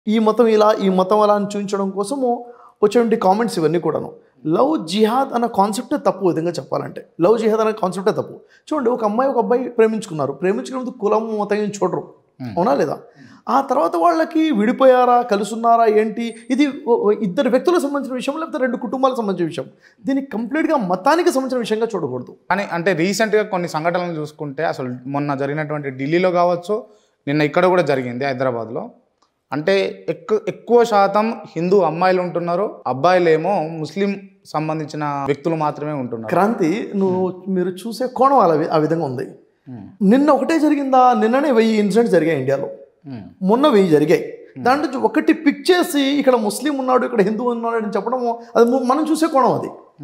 ఈ మతం ఇలా ఈ మతం అలా అని చూపించడం కోసము వచ్చేటువంటి కామెంట్స్ ఇవన్నీ కూడాను. లవ్ జిహాద్ అన్న కాన్సెప్టే తప్పు. విధంగా చెప్పాలంటే లవ్ జిహాద్ అనే కాన్సెప్టే తప్పు. చూడండి, ఒక అమ్మాయి ఒక అబ్బాయి ప్రేమించుకున్నందుకు కులం మతం ఏం చూడరు, అవునా లేదా? ఆ తర్వాత వాళ్ళకి విడిపోయారా కలుసున్నారా ఏంటి, ఇది ఇద్దరు వ్యక్తులకు సంబంధించిన విషయం, లేకపోతే రెండు కుటుంబాలకు సంబంధించిన విషయం. దీన్ని కంప్లీట్గా మతానికి సంబంధించిన విషయంగా చూడకూడదు. కానీ అంటే రీసెంట్గా కొన్ని సంఘటనలు చూసుకుంటే, అసలు మొన్న జరిగినటువంటి ఢిల్లీలో కావచ్చు, నిన్న ఇక్కడ కూడా జరిగింది హైదరాబాద్లో. అంటే ఎక్కువ శాతం హిందూ అమ్మాయిలు ఉంటున్నారు, అబ్బాయిలేమో ముస్లిం సంబంధించిన వ్యక్తులు మాత్రమే ఉంటున్నారు. క్రాంతి, మీరు చూసే కోణం ఆ విధంగా ఉంది. నిన్న ఒకటే జరిగిందా? నిన్ననే 1000 ఇన్సిడెంట్స్ జరిగాయి ఇండియాలో, మొన్న 1000 జరిగాయి. దాంట్లో ఒకటి పిక్ చేసి ఇక్కడ ముస్లిం ఉన్నాడు ఇక్కడ హిందూ ఉన్నాడు అని చెప్పడము, అది మనం చూసే కోణం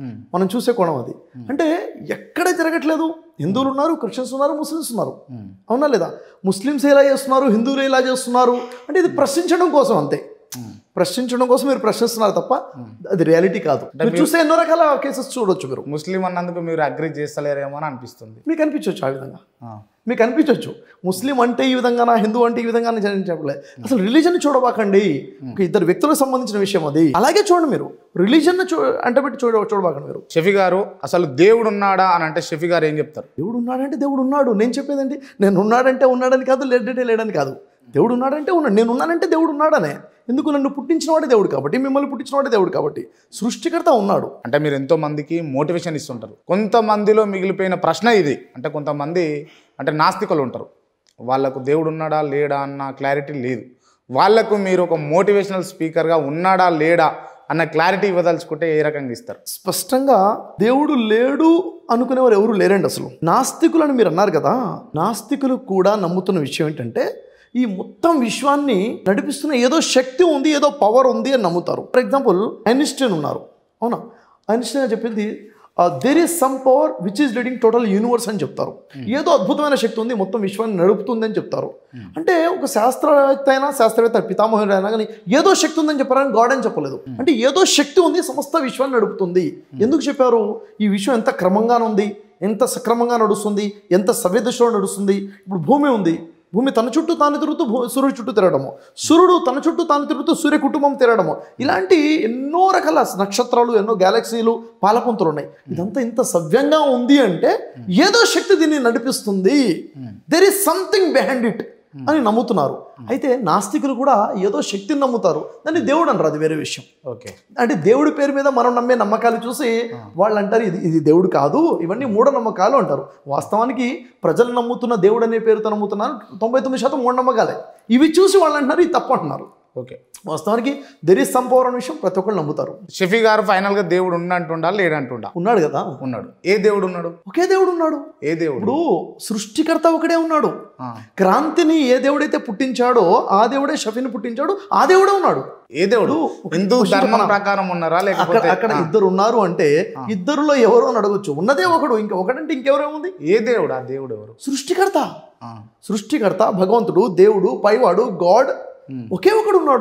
అది. అంటే ఎక్కడ జరగట్లేదు. హిందువులు ఉన్నారు, క్రిస్టియన్స్ ఉన్నారు, ముస్లిమ్స్ ఉన్నారు, అవునా లేదా? ముస్లిమ్స్ ఎలా చేస్తున్నారు, హిందువులు ఎలా చేస్తున్నారు అంటే ఇది ప్రశ్నించడం కోసం అంతే. ప్రశ్నించడం కోసం మీరు ప్రశ్నిస్తున్నారు తప్ప అది రియాలిటీ కాదు. మీరు చూస్తే ఎన్నో రకాల కేసెస్ చూడొచ్చు. మీరు ముస్లిం అన్నందుకు మీరు అగ్రి చేస్తలేరేమో అని అనిపిస్తుంది. మీకు అనిపించవచ్చు ఆ విధంగా, మీకు అనిపించవచ్చు ముస్లిం అంటే ఈ విధంగా, హిందూ అంటే ఈ విధంగా చెప్పలేదు. అసలు రిలీజన్ చూడబాకండి, ఒక ఇద్దరు వ్యక్తులకు సంబంధించిన విషయం అది. అలాగే చూడండి, మీరు రిలీజన్ అంటే పెట్టి చూడబాకండి. మీరు షఫీ గారు, అసలు దేవుడు ఉన్నాడా అని అంటే షఫీ గారు ఏం చెప్తారు? దేవుడు ఉన్నాడంటే దేవుడు ఉన్నాడు. నేను చెప్పేదండి, నేను ఉన్నాడంటే ఉన్నాడని కాదు, లేడని కాదు. దేవుడు ఉన్నాడంటే ఉన్నాడు, నేను ఉన్నానంటే దేవుడు ఉన్నాడనే. ఎందుకు? నన్ను పుట్టించినవాడే దేవుడు కాబట్టి, మిమ్మల్ని పుట్టించినవాడే దేవుడు కాబట్టి, సృష్టికర్త ఉన్నాడు. అంటే మీరు ఎంతో మందికి మోటివేషన్ ఇస్తుంటారు. కొంతమందిలో మిగిలిపోయిన ప్రశ్న ఇది. అంటే కొంతమంది అంటే నాస్తికులు ఉంటారు, వాళ్ళకు దేవుడు ఉన్నాడా లేడా అన్న క్లారిటీ లేదు. వాళ్ళకు మీరు ఒక మోటివేషనల్ స్పీకర్గా ఉన్నాడా లేడా అన్న క్లారిటీ ఇవ్వదలుచుకుంటే ఏ రకంగా ఇస్తారు? స్పష్టంగా దేవుడు లేడు అనుకునేవారు ఎవరు లేరండి అసలు. నాస్తికులు అని మీరు అన్నారు కదా, నాస్తికులు కూడా నమ్ముతున్న విషయం ఏంటంటే ఈ మొత్తం విశ్వాన్ని నడిపిస్తున్న ఏదో శక్తి ఉంది, ఏదో పవర్ ఉంది అని నమ్ముతారు. ఫర్ ఎగ్జాంపుల్ ఐన్స్టీన్ ఉన్నారు, అవునా? ఐన్స్టీన్ చెప్పింది there is some power which is leading total universe అని చెప్తారు. ఏదో అద్భుతమైన శక్తి ఉంది, మొత్తం విశ్వాన్ని నడుపుతుంది అని చెప్తారు. అంటే ఒక శాస్త్రవేత్త పితామహుడు అయినా కానీ ఏదో శక్తి ఉందని చెప్పారని గాడ్ అని చెప్పలేదు. అంటే ఏదో శక్తి ఉంది, సమస్త విశ్వాన్ని నడుపుతుంది. ఎందుకు చెప్పారు? ఈ విశ్వం ఎంత క్రమంగా ఉంది, ఎంత సక్రమంగా నడుస్తుంది, ఎంత సవ్యదిశలో నడుస్తుంది. ఇప్పుడు భూమి ఉంది, భూమి తన చుట్టూ తాను తిరుగుతూ సూర్యుడు చుట్టూ తిరగడము, సూర్యుడు తన చుట్టూ తాను తిరుగుతూ సూర్య కుటుంబం తిరగడము, ఇలాంటి ఎన్నో రకాల నక్షత్రాలు, ఎన్నో గ్యాలక్సీలు, పాలపుంతలు ఉన్నాయి. ఇదంతా ఇంత సవ్యంగా ఉంది అంటే ఏదో శక్తి దీన్ని నడిపిస్తుంది. There is something behind it అని నమ్ముతున్నారు. అయితే నాస్తికులు కూడా ఏదో శక్తిని నమ్ముతారు, దాన్ని దేవుడు అనరు, అది వేరే విషయం. ఓకే, అంటే దేవుడి పేరు మీద మనం నమ్మే నమ్మకాలు చూసి వాళ్ళు అంటారు ఇది దేవుడు కాదు, ఇవన్నీ మూఢనమ్మకాలు అంటారు. వాస్తవానికి ప్రజలు నమ్ముతున్న దేవుడు అనే పేరుతో నమ్ముతున్నారు 99% మూఢనమ్మకాలే. ఇవి చూసి వాళ్ళు అంటున్నారు ఇది తప్పు అంటున్నారు. ఓకే, వాస్తవానికి దెర్ ఈస్ సమ్ పవర్ అనే విషయం ప్రతి ఒక్కళ్ళు నమ్ముతారు. షఫీ గారు ఫైనల్గా దేవుడు ఉన్నట్టుండా లేడంటుండా? ఉన్నాడు కదా, ఉన్నాడు. ఏ దేవుడు ఉన్నాడు? ఒకే దేవుడు ఉన్నాడు. ఏ దేవుడు? ఇప్పుడు సృష్టికర్త ఒకడే ఉన్నాడు. క్రాంతిని ఏ దేవుడైతే పుట్టించాడో ఆ దేవుడే షఫీని పుట్టించాడు, ఆ దేవుడే ఉన్నాడు. ఏ దేవుడు? హిందూ ధర్మం ప్రకారం ఉన్నారా లేకపోతే? అక్కడ ఇద్దరు ఉన్నారు అంటే ఇద్దరులో ఎవరో అని అడగొచ్చు. ఉన్నదే ఒకడు, ఒకడంటే ఇంకెవరేముంది? ఏ దేవుడు? ఆ దేవుడు ఎవరు? సృష్టికర్త భగవంతుడు, దేవుడు, పైవాడు, గాడ్ ఒకే ఒకడు ఉన్నాడు.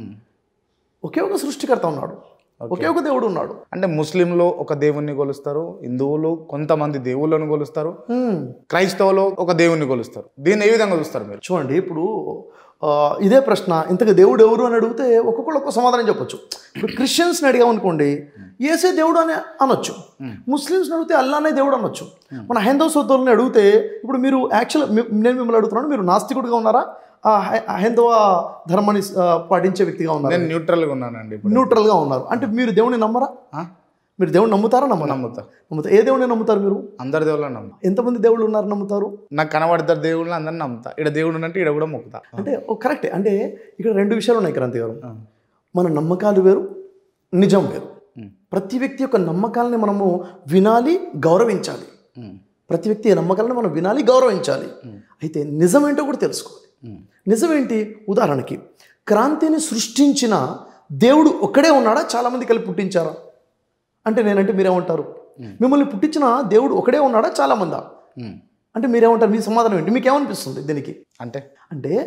ఒకే ఒక సృష్టికర్త ఉన్నాడు, ఒకే ఒక దేవుడు ఉన్నాడు. అంటే ముస్లింలు ఒక దేవుణ్ణి కొలుస్తారు, హిందువులు కొంతమంది దేవుళ్ళను కొలుస్తారు, క్రైస్తవులు ఒక దేవుణ్ణి కొలుస్తారు. దీన్ని ఏ విధంగా చూస్తారు మీరు? చూడండి, ఇప్పుడు ఇదే ప్రశ్న ఇంతకు దేవుడు ఎవరు అని అడిగితే ఒక్కొక్కరు ఒక్కొక్క సమాధానం చెప్పొచ్చు. ఇప్పుడు క్రిస్టియన్స్ని అడిగామనుకోండి యేసే దేవుడు అని అనొచ్చు, ముస్లిమ్స్ని అడిగితే అల్లానే దేవుడు అనొచ్చు. మన హైందవ సోదరుల్ని అడిగితే ఇప్పుడు మీరు నేను మిమ్మల్ని అడుగుతున్నాను, మీరు నాస్తికుడిగా ఉన్నారా హైందవ ధర్మాన్ని పాటించే వ్యక్తిగా ఉన్నారు? నేను న్యూట్రల్గా ఉన్నానండి. న్యూట్రల్గా ఉన్నారు అంటే మీరు దేవుడిని నమ్మరా? మీరు దేవుడిని నమ్ముతారా? నమ్ముతారు. ఏ దేవుడిని నమ్ముతారు మీరు? అందరు దేవుళ్ళని నమ్ముతా. ఎంతమంది దేవుళ్ళు ఉన్నారు నమ్ముతారు? నాకు కనబడతారు దేవుళ్ళని అందరిని నమ్ముతా. ఇక్కడ దేవుడు అంటే ఇక్కడ కూడా మొక్కుతా. అంటే కరెక్టే. అంటే ఇక్కడ రెండు విషయాలు ఉన్నాయి క్రాంతి గారు. మన నమ్మకాలు వేరు, నిజం వేరు. ప్రతి వ్యక్తి యొక్క నమ్మకాలని మనము వినాలి, గౌరవించాలి. ప్రతి వ్యక్తి నమ్మకాలను మనం వినాలి, గౌరవించాలి. అయితే నిజం ఏంటో కూడా తెలుసుకోవాలి. నిజమేంటి? ఉదాహరణకి క్రాంతిని సృష్టించిన దేవుడు ఒక్కడే ఉన్నాడా, చాలామంది కలిపి పుట్టించారా అంటే నేనంటే మీరేమంటారు? మిమ్మల్ని పుట్టించిన దేవుడు ఒకడే ఉన్నాడా, చాలామందా అంటే మీరేమంటారు? మీ సమాధానం ఏంటి? మీకేమనిపిస్తుంది దీనికి? అంటే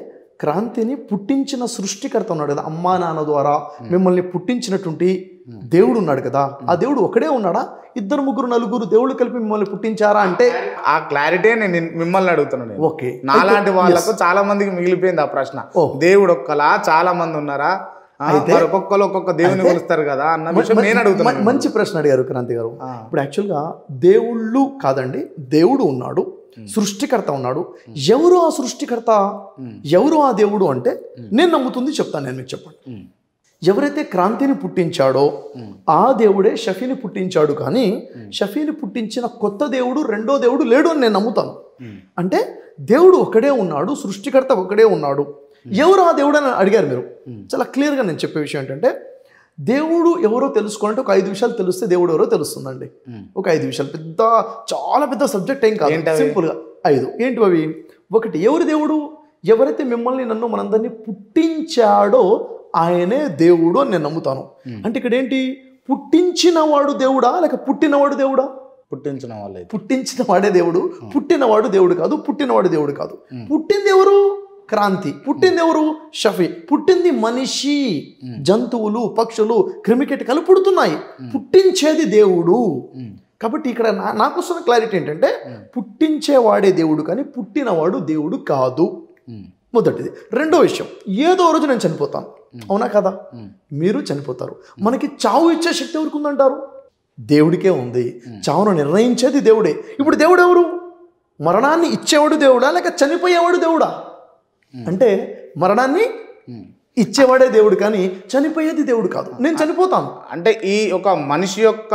క్రాంతిని పుట్టించిన సృష్టికర్త ఉన్నాడు కదా, అమ్మా నాన్న ద్వారా మిమ్మల్ని పుట్టించినటువంటి దేవుడు ఉన్నాడు కదా, ఆ దేవుడు ఒకడే ఉన్నాడా, ఇద్దరు ముగ్గురు నలుగురు దేవుళ్ళు కలిపి మిమ్మల్ని పుట్టించారా అంటే ఆ క్లారిటీ నేను మిమ్మల్ని అడుగుతున్నాను. ఓకే, నాలాంటి వాళ్ళకు చాలా మందికి మిగిలిపోయింది ఆ ప్రశ్న. దేవుడు ఒక్కలా చాలా మంది ఉన్నారా, ఒక్కొక్కరు ఒక్కొక్క దేవుని కొలుస్తారు కదా అన్న విషయం నేను అడుగుతున్నాను. మంచి ప్రశ్న అడిగారు క్రాంతి గారు. ఇప్పుడు యాక్చువల్గా దేవుళ్ళు కాదండి, దేవుడు ఉన్నాడు, సృష్టికర్త ఉన్నాడు. ఎవరు ఆ సృష్టికర్త, ఎవరు ఆ దేవుడు అంటే నేను నమ్ముతుంది చెప్తాను. నేను మీకు చెప్పండి. ఎవరైతే క్రాంతిని పుట్టించాడో ఆ దేవుడే షఫీని పుట్టించాడు. కానీ షఫీని పుట్టించిన కొత్త దేవుడు, రెండో దేవుడు లేడు అని నేను నమ్ముతాను. అంటే దేవుడు ఒకడే ఉన్నాడు, సృష్టికర్త ఒకడే ఉన్నాడు. ఎవరు ఆ దేవుడు అని అడిగారు మీరు. చాలా క్లియర్గా నేను చెప్పే విషయం ఏంటంటే, దేవుడు ఎవరో తెలుసుకోవాలంటే ఒక 5 విషయాలు తెలిస్తే దేవుడు ఎవరో తెలుస్తుందండి. ఒక 5 విషయాలు, చాలా పెద్ద సబ్జెక్ట్ ఏం కాదు, సింపుల్గా 5. ఏంటి అవి? ఒకటి, ఎవరు దేవుడు? ఎవరైతే మిమ్మల్ని నన్ను మనందరినీ పుట్టించాడో ఆయనే దేవుడు అని నేను నమ్ముతాను. అంటే ఇక్కడ ఏంటి, పుట్టించినవాడు దేవుడా లేక పుట్టినవాడు దేవుడా? పుట్టించిన వాళ్ళే. పుట్టించిన వాడే దేవుడు, పుట్టినవాడు దేవుడు కాదు, పుట్టినవాడు దేవుడు కాదు. పుట్టింది ఎవరు? క్రాంతి. పుట్టింది ఎవరు? షఫీ. పుట్టింది మనిషి, జంతువులు, పక్షులు, క్రిమికీటకాలు పుడుతున్నాయి. పుట్టించేది దేవుడు. కాబట్టి ఇక్కడ నాకు వస్తున్న క్లారిటీ ఏంటంటే, పుట్టించేవాడే దేవుడు కానీ పుట్టినవాడు దేవుడు కాదు. మొదటిది. రెండో విషయం, ఏదో రోజు నేను చనిపోతాను, అవునా కదా? మీరు చనిపోతారు. మనకి చావు ఇచ్చే శక్తి ఎవరికి ఉందంటారు? దేవుడికే ఉంది. చావును నిర్ణయించేది దేవుడే. ఇప్పుడు దేవుడు ఎవరు? మరణాన్ని ఇచ్చేవాడు దేవుడా లేక చనిపోయేవాడు దేవుడా? అంటే మరణాన్ని ఇచ్చేవాడే దేవుడు కానీ చనిపోయేది దేవుడు కాదు. నేను చనిపోతాను అంటే ఈ ఒక మనిషి యొక్క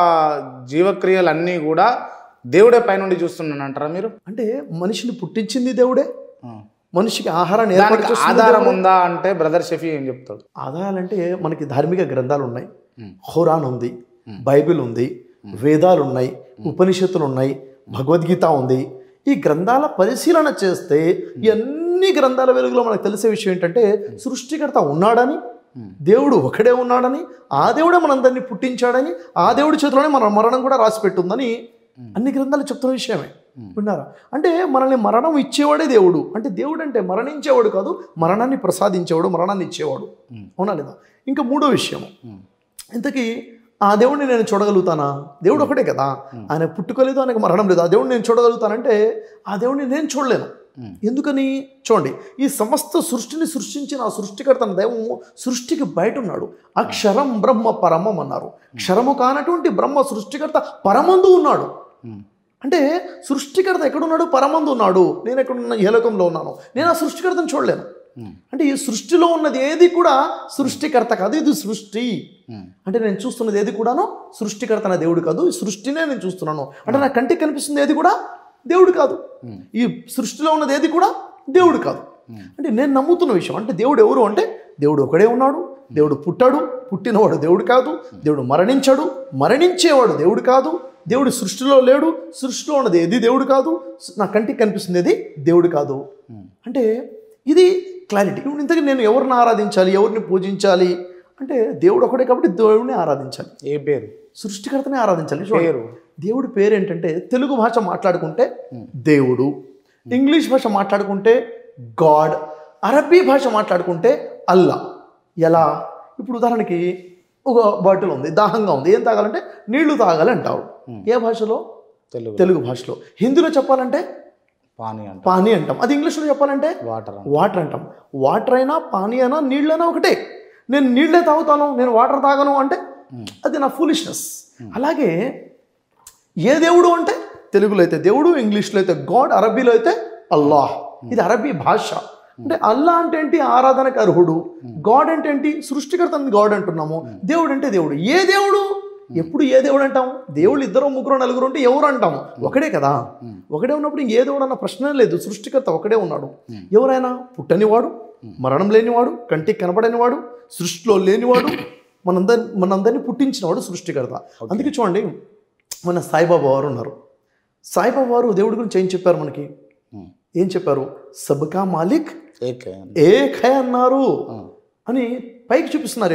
జీవక్రియలన్నీ కూడా దేవుడే పైనుండి చూస్తున్నాను అంటారా మీరు? అంటే మనిషిని పుట్టించింది దేవుడే, మనిషికి ఆహారాన్ని ఆధారం ఉందా అంటే బ్రదర్ షఫీ ఏం చెప్తాడు? ఆధారాలంటే మనకి ధార్మిక గ్రంథాలు ఉన్నాయి. ఖురాన్ ఉంది, బైబిల్ ఉంది, వేదాలు ఉన్నాయి, ఉపనిషత్తులు ఉన్నాయి, భగవద్గీత ఉంది. ఈ గ్రంథాల పరిశీలన చేస్తే అన్ని గ్రంథాల వెలుగులో మనకు తెలిసే విషయం ఏంటంటే, సృష్టికర్త ఉన్నాడని, దేవుడు ఒకడే ఉన్నాడని, ఆ దేవుడే మనందరినీ పుట్టించాడని, ఆ దేవుడి చేతిలోనే మన మరణం కూడా రాసి పెట్టుందని అన్ని గ్రంథాలు చెప్తున్న విషయమే. విన్నారా? అంటే మనల్ని మరణం ఇచ్చేవాడే దేవుడు. అంటే దేవుడు అంటే మరణించేవాడు కాదు, మరణాన్ని ప్రసాదించేవాడు, మరణాన్ని ఇచ్చేవాడు. అవునా లేదా? ఇంకా మూడో విషయం, ఇంతకీ ఆ దేవుడిని నేను చూడగలుగుతానా? దేవుడు ఒకటే కదా, ఆయన పుట్టుకోలేదు, ఆయనకు మరణం లేదు. ఆ దేవుడిని నేను చూడగలుగుతానంటే ఆ దేవుడిని నేను చూడలేను. ఎందుకని? చూడండి, ఈ సమస్త సృష్టిని సృష్టించిన ఆ సృష్టికర్త దైవము సృష్టికి బయట ఉన్నాడు. అక్షరం బ్రహ్మ పరమం అన్నారు. క్షరము కానటువంటి బ్రహ్మ సృష్టికర్త పరమందు ఉన్నాడు. అంటే సృష్టికర్త ఎక్కడున్నాడు? పరమందు ఉన్నాడు. నేను ఎక్కడున్నా? ఏ లోకంలో ఉన్నాను. నేను ఆ సృష్టికర్తను చూడలేను. అంటే ఈ సృష్టిలో ఉన్నది ఏది కూడా సృష్టికర్త కాదు, ఇది సృష్టి. అంటే నేను చూస్తున్నది ఏది కూడాను సృష్టికర్త అనే దేవుడు కాదు, ఈ సృష్టినే నేను చూస్తున్నాను. అంటే నా కంటికి కనిపిస్తుంది ఏది కూడా దేవుడు కాదు, ఈ సృష్టిలో ఉన్నది ఏది కూడా దేవుడు కాదు. అంటే నేను నమ్ముతున్న విషయం అంటే, దేవుడు ఎవరు అంటే, దేవుడు ఒకడే ఉన్నాడు, దేవుడు పుట్టాడు, పుట్టినవాడు దేవుడు కాదు, దేవుడు మరణించాడు, మరణించేవాడు దేవుడు కాదు, దేవుడు సృష్టిలో లేడు, సృష్టిలో ఉన్నది ఏది దేవుడు కాదు, నా కంటికి కనిపిస్తుంది ఏది దేవుడు కాదు. అంటే ఇది క్లారిటీ. ఇప్పుడు ఇంతకీ నేను ఎవరిని ఆరాధించాలి, ఎవరిని పూజించాలి అంటే, దేవుడు ఒకడే కాబట్టి దేవుడిని ఆరాధించాలి. ఏ పేరు? సృష్టికర్తనే ఆరాధించాలి. పేరు, దేవుడి పేరు ఏంటంటే, తెలుగు భాష మాట్లాడుకుంటే దేవుడు, ఇంగ్లీష్ భాష మాట్లాడుకుంటే గాడ్, అరబీ భాష మాట్లాడుకుంటే అల్లా. ఎలా? ఇప్పుడు ఉదాహరణకి ఒక బాటిల్ ఉంది, దాహంగా ఉంది, ఏం తాగాలంటే నీళ్లు తాగాలి అంటావు. ఏ భాషలో? తెలుగు భాషలో. హిందీలో చెప్పాలంటే పానీ అంటాం. అది ఇంగ్లీష్లో చెప్పాలంటే వాటర్ అంటాం. వాటర్ అయినా పానీ అయినా నీళ్ళైనా ఒకటే. నేను నీళ్ళే తాగుతాను, నేను వాటర్ తాగను అంటే అది నా ఫూలిష్నెస్. అలాగే ఏ దేవుడు అంటే, తెలుగులో అయితే దేవుడు, ఇంగ్లీష్లో అయితే గాడ్, అరబీలో అయితే అల్లాహ్. ఇది అరబీ భాష. అంటే అల్లా అంటే ఏంటి? ఆరాధనకు అర్హుడు. గాడ్ అంటే ఏంటి? సృష్టికర్తని గాడ్ అంటున్నాము. దేవుడు అంటే దేవుడు. ఏ దేవుడు? ఎప్పుడు ఏ దేవుడు అంటాము? దేవుళ్ళు 2, 3, 4 ఉంటే ఎవరు అంటాము? ఒకడే కదా. ఒకడే ఉన్నప్పుడు ఇంకే దేవుడు అన్న ప్రశ్న లేదు. సృష్టికర్త ఒకడే ఉన్నాడు. ఎవరైనా పుట్టనివాడు, మరణం లేనివాడు, కంటికి కనబడనివాడు, సృష్టిలో లేనివాడు, మనందరినీ పుట్టించినవాడు సృష్టికర్త. అందుకే చూడండి, మన సాయిబాబా వారు ఉన్నారు. సాయిబాబా వారు దేవుడి గురించి ఏం చెప్పారు మనకి? ఏం చెప్పారు? సబ్కా మాలిక్ ఏక్ హై అన్నారు అని పైకి చూపిస్తున్నారు. ఏడు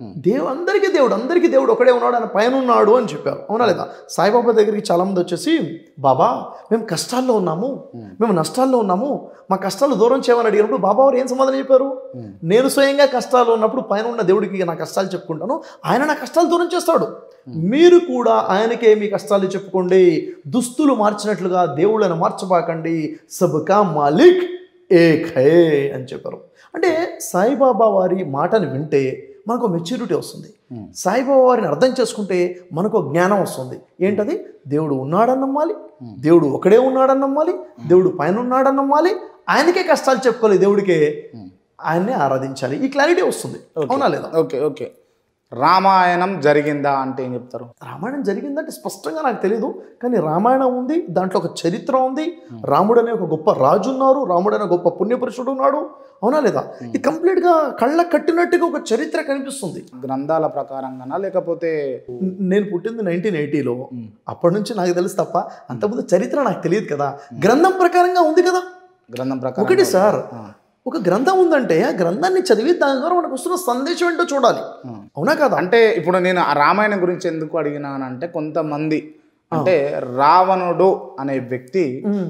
అందరికీ దేవుడు ఒకడే ఉన్నాడు, ఆయన పైన ఉన్నాడు అని చెప్పారు. అవునా లేదా? సాయిబాబా దగ్గరికి చాలామంది వచ్చేసి, బాబా మేము కష్టాల్లో ఉన్నాము, మేము నష్టాల్లో ఉన్నాము, మా కష్టాలు దూరం చేయమని అడిగినప్పుడు బాబా వారు ఏం సమాధానం చెప్పారు? నేను స్వయంగా కష్టాల్లో ఉన్నప్పుడు పైన ఉన్న దేవుడికి నా కష్టాలు చెప్పుకుంటాను, ఆయన నా కష్టాలు దూరం చేస్తాడు. మీరు కూడా ఆయనకే మీ కష్టాలు చెప్పుకోండి, దుస్తులు మార్చినట్లుగా దేవుళ్ళని మార్చబాకండి, సబ్కా మాలిక్ ఏక్ హై అని చెప్పారు. అంటే సాయిబాబా వారి మాటని వింటే మనకు మెచ్యూరిటీ వస్తుంది. సాయిబాబా వారిని అర్థం చేసుకుంటే మనకు జ్ఞానం వస్తుంది. ఏంటది? దేవుడు ఉన్నాడని నమ్మాలి, దేవుడు ఒకడే ఉన్నాడని నమ్మాలి, దేవుడు పైన ఉన్నాడని నమ్మాలి, ఆయనకే కష్టాలు చెప్పుకోవాలి, దేవుడికే ఆయన్నే ఆరాధించాలి. ఈ క్లారిటీ వస్తుంది. అవునా లేదా? Okay okay. రామాయణం జరిగిందా అంటే ఏం చెప్తారు? రామాయణం జరిగిందంటే స్పష్టంగా నాకు తెలియదు, కానీ రామాయణం ఉంది, దాంట్లో ఒక చరిత్ర ఉంది. రాముడు అనే ఒక గొప్ప రాజు ఉన్నారు, రాముడు అనే గొప్ప పుణ్యపురుషుడు ఉన్నాడు. అవునా లేదా? ఇది కంప్లీట్గా కళ్ళ కట్టినట్టుగా ఒక చరిత్ర కనిపిస్తుంది. గ్రంథాల ప్రకారంగానా లేకపోతే? నేను పుట్టింది 1980లో, అప్పటి నుంచి నాకు తెలుసు తప్ప అంతకుముందు చరిత్ర నాకు తెలియదు కదా. గ్రంథం ప్రకారంగా ఉంది కదా. గ్రంథం ప్రకారం ఒకటి సార్, ఒక గ్రంథం ఉందంటే ఆ గ్రంథాన్ని చదివి దాని ద్వారా మనకు వస్తున్న సందేశం ఏంటో చూడాలి. అవునా కదా? అంటే ఇప్పుడు నేను ఆ రామాయణం గురించి ఎందుకు అడిగినానంటే, కొంతమంది అంటే రావణుడు అనే వ్యక్తి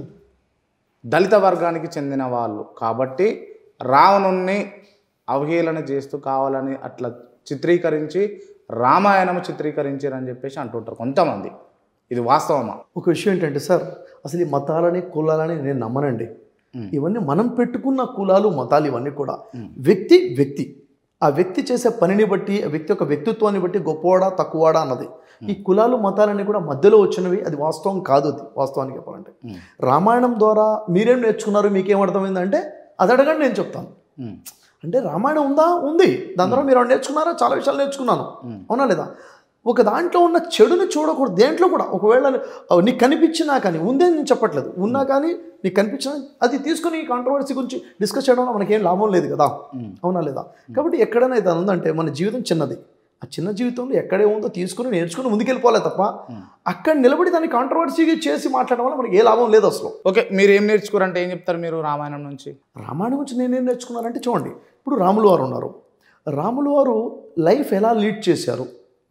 దళిత వర్గానికి చెందిన వాళ్ళు కాబట్టి రావణుణ్ణి అవహేళన చేస్తూ కావాలని అట్లా చిత్రీకరించి రామాయణం చిత్రీకరించారని చెప్పేసి అంటుంటారు కొంతమంది. ఇది వాస్తవమా? ఒక విషయం ఏంటంటే సార్, అసలు ఈ మతాలని కులాలని నేను నమ్మనండి. ఇవన్నీ మనం పెట్టుకున్న కులాలు మతాలు ఇవన్నీ కూడా వ్యక్తి ఆ వ్యక్తి చేసే పనిని బట్టి, ఆ వ్యక్తి యొక్క వ్యక్తిత్వాన్ని బట్టి గొప్పవాడా తక్కువవాడా అన్నది. ఈ కులాలు మతాలన్నీ కూడా మధ్యలో వచ్చినవి, అది వాస్తవం కాదు. అది వాస్తవానికి చెప్పాలంటే రామాయణం ద్వారా మీరేం నేర్చుకున్నారు, మీకేం అర్థమైందంటే అది అడగండి, నేను చెప్తాను. అంటే రామాయణం ఉందా? ఉంది. దాని ద్వారా మీరు నేర్చుకున్నారా? చాలా విషయాలు నేర్చుకున్నాను. అవునా లేదా? ఒక దాంట్లో ఉన్న చెడుని చూడకూడదు దేంట్లో కూడా. ఒకవేళ నీకు కనిపించినా కానీ, ఉందని నేను చెప్పట్లేదు, ఉన్నా కానీ నీకు కనిపించినా అది తీసుకుని ఈ కాంట్రవర్సీ గురించి డిస్కస్ చేయడం వల్ల మనకేం లాభం లేదు కదా. అవునా లేదా? కాబట్టి ఎక్కడైనా ఇది ఉందంటే మన జీవితం చిన్నది, ఆ చిన్న జీవితంలో ఎక్కడే ఉందో తీసుకుని నేర్చుకుని ముందుకెళ్ళిపోలే తప్ప అక్కడ నిలబడి దాన్ని కాంట్రవర్సీ చేసి మాట్లాడడం వల్ల మనకి ఏ లాభం లేదు అసలు. ఓకే, మీరు ఏం నేర్చుకోరంటే ఏం చెప్తారు మీరు రామాయణం నుంచి? రామాయణం నుంచి నేనేం నేర్చుకున్నానంటే చూడండి, ఇప్పుడు రాములు వారు ఉన్నారు. రాములు వారు లైఫ్ ఎలా లీడ్ చేశారు,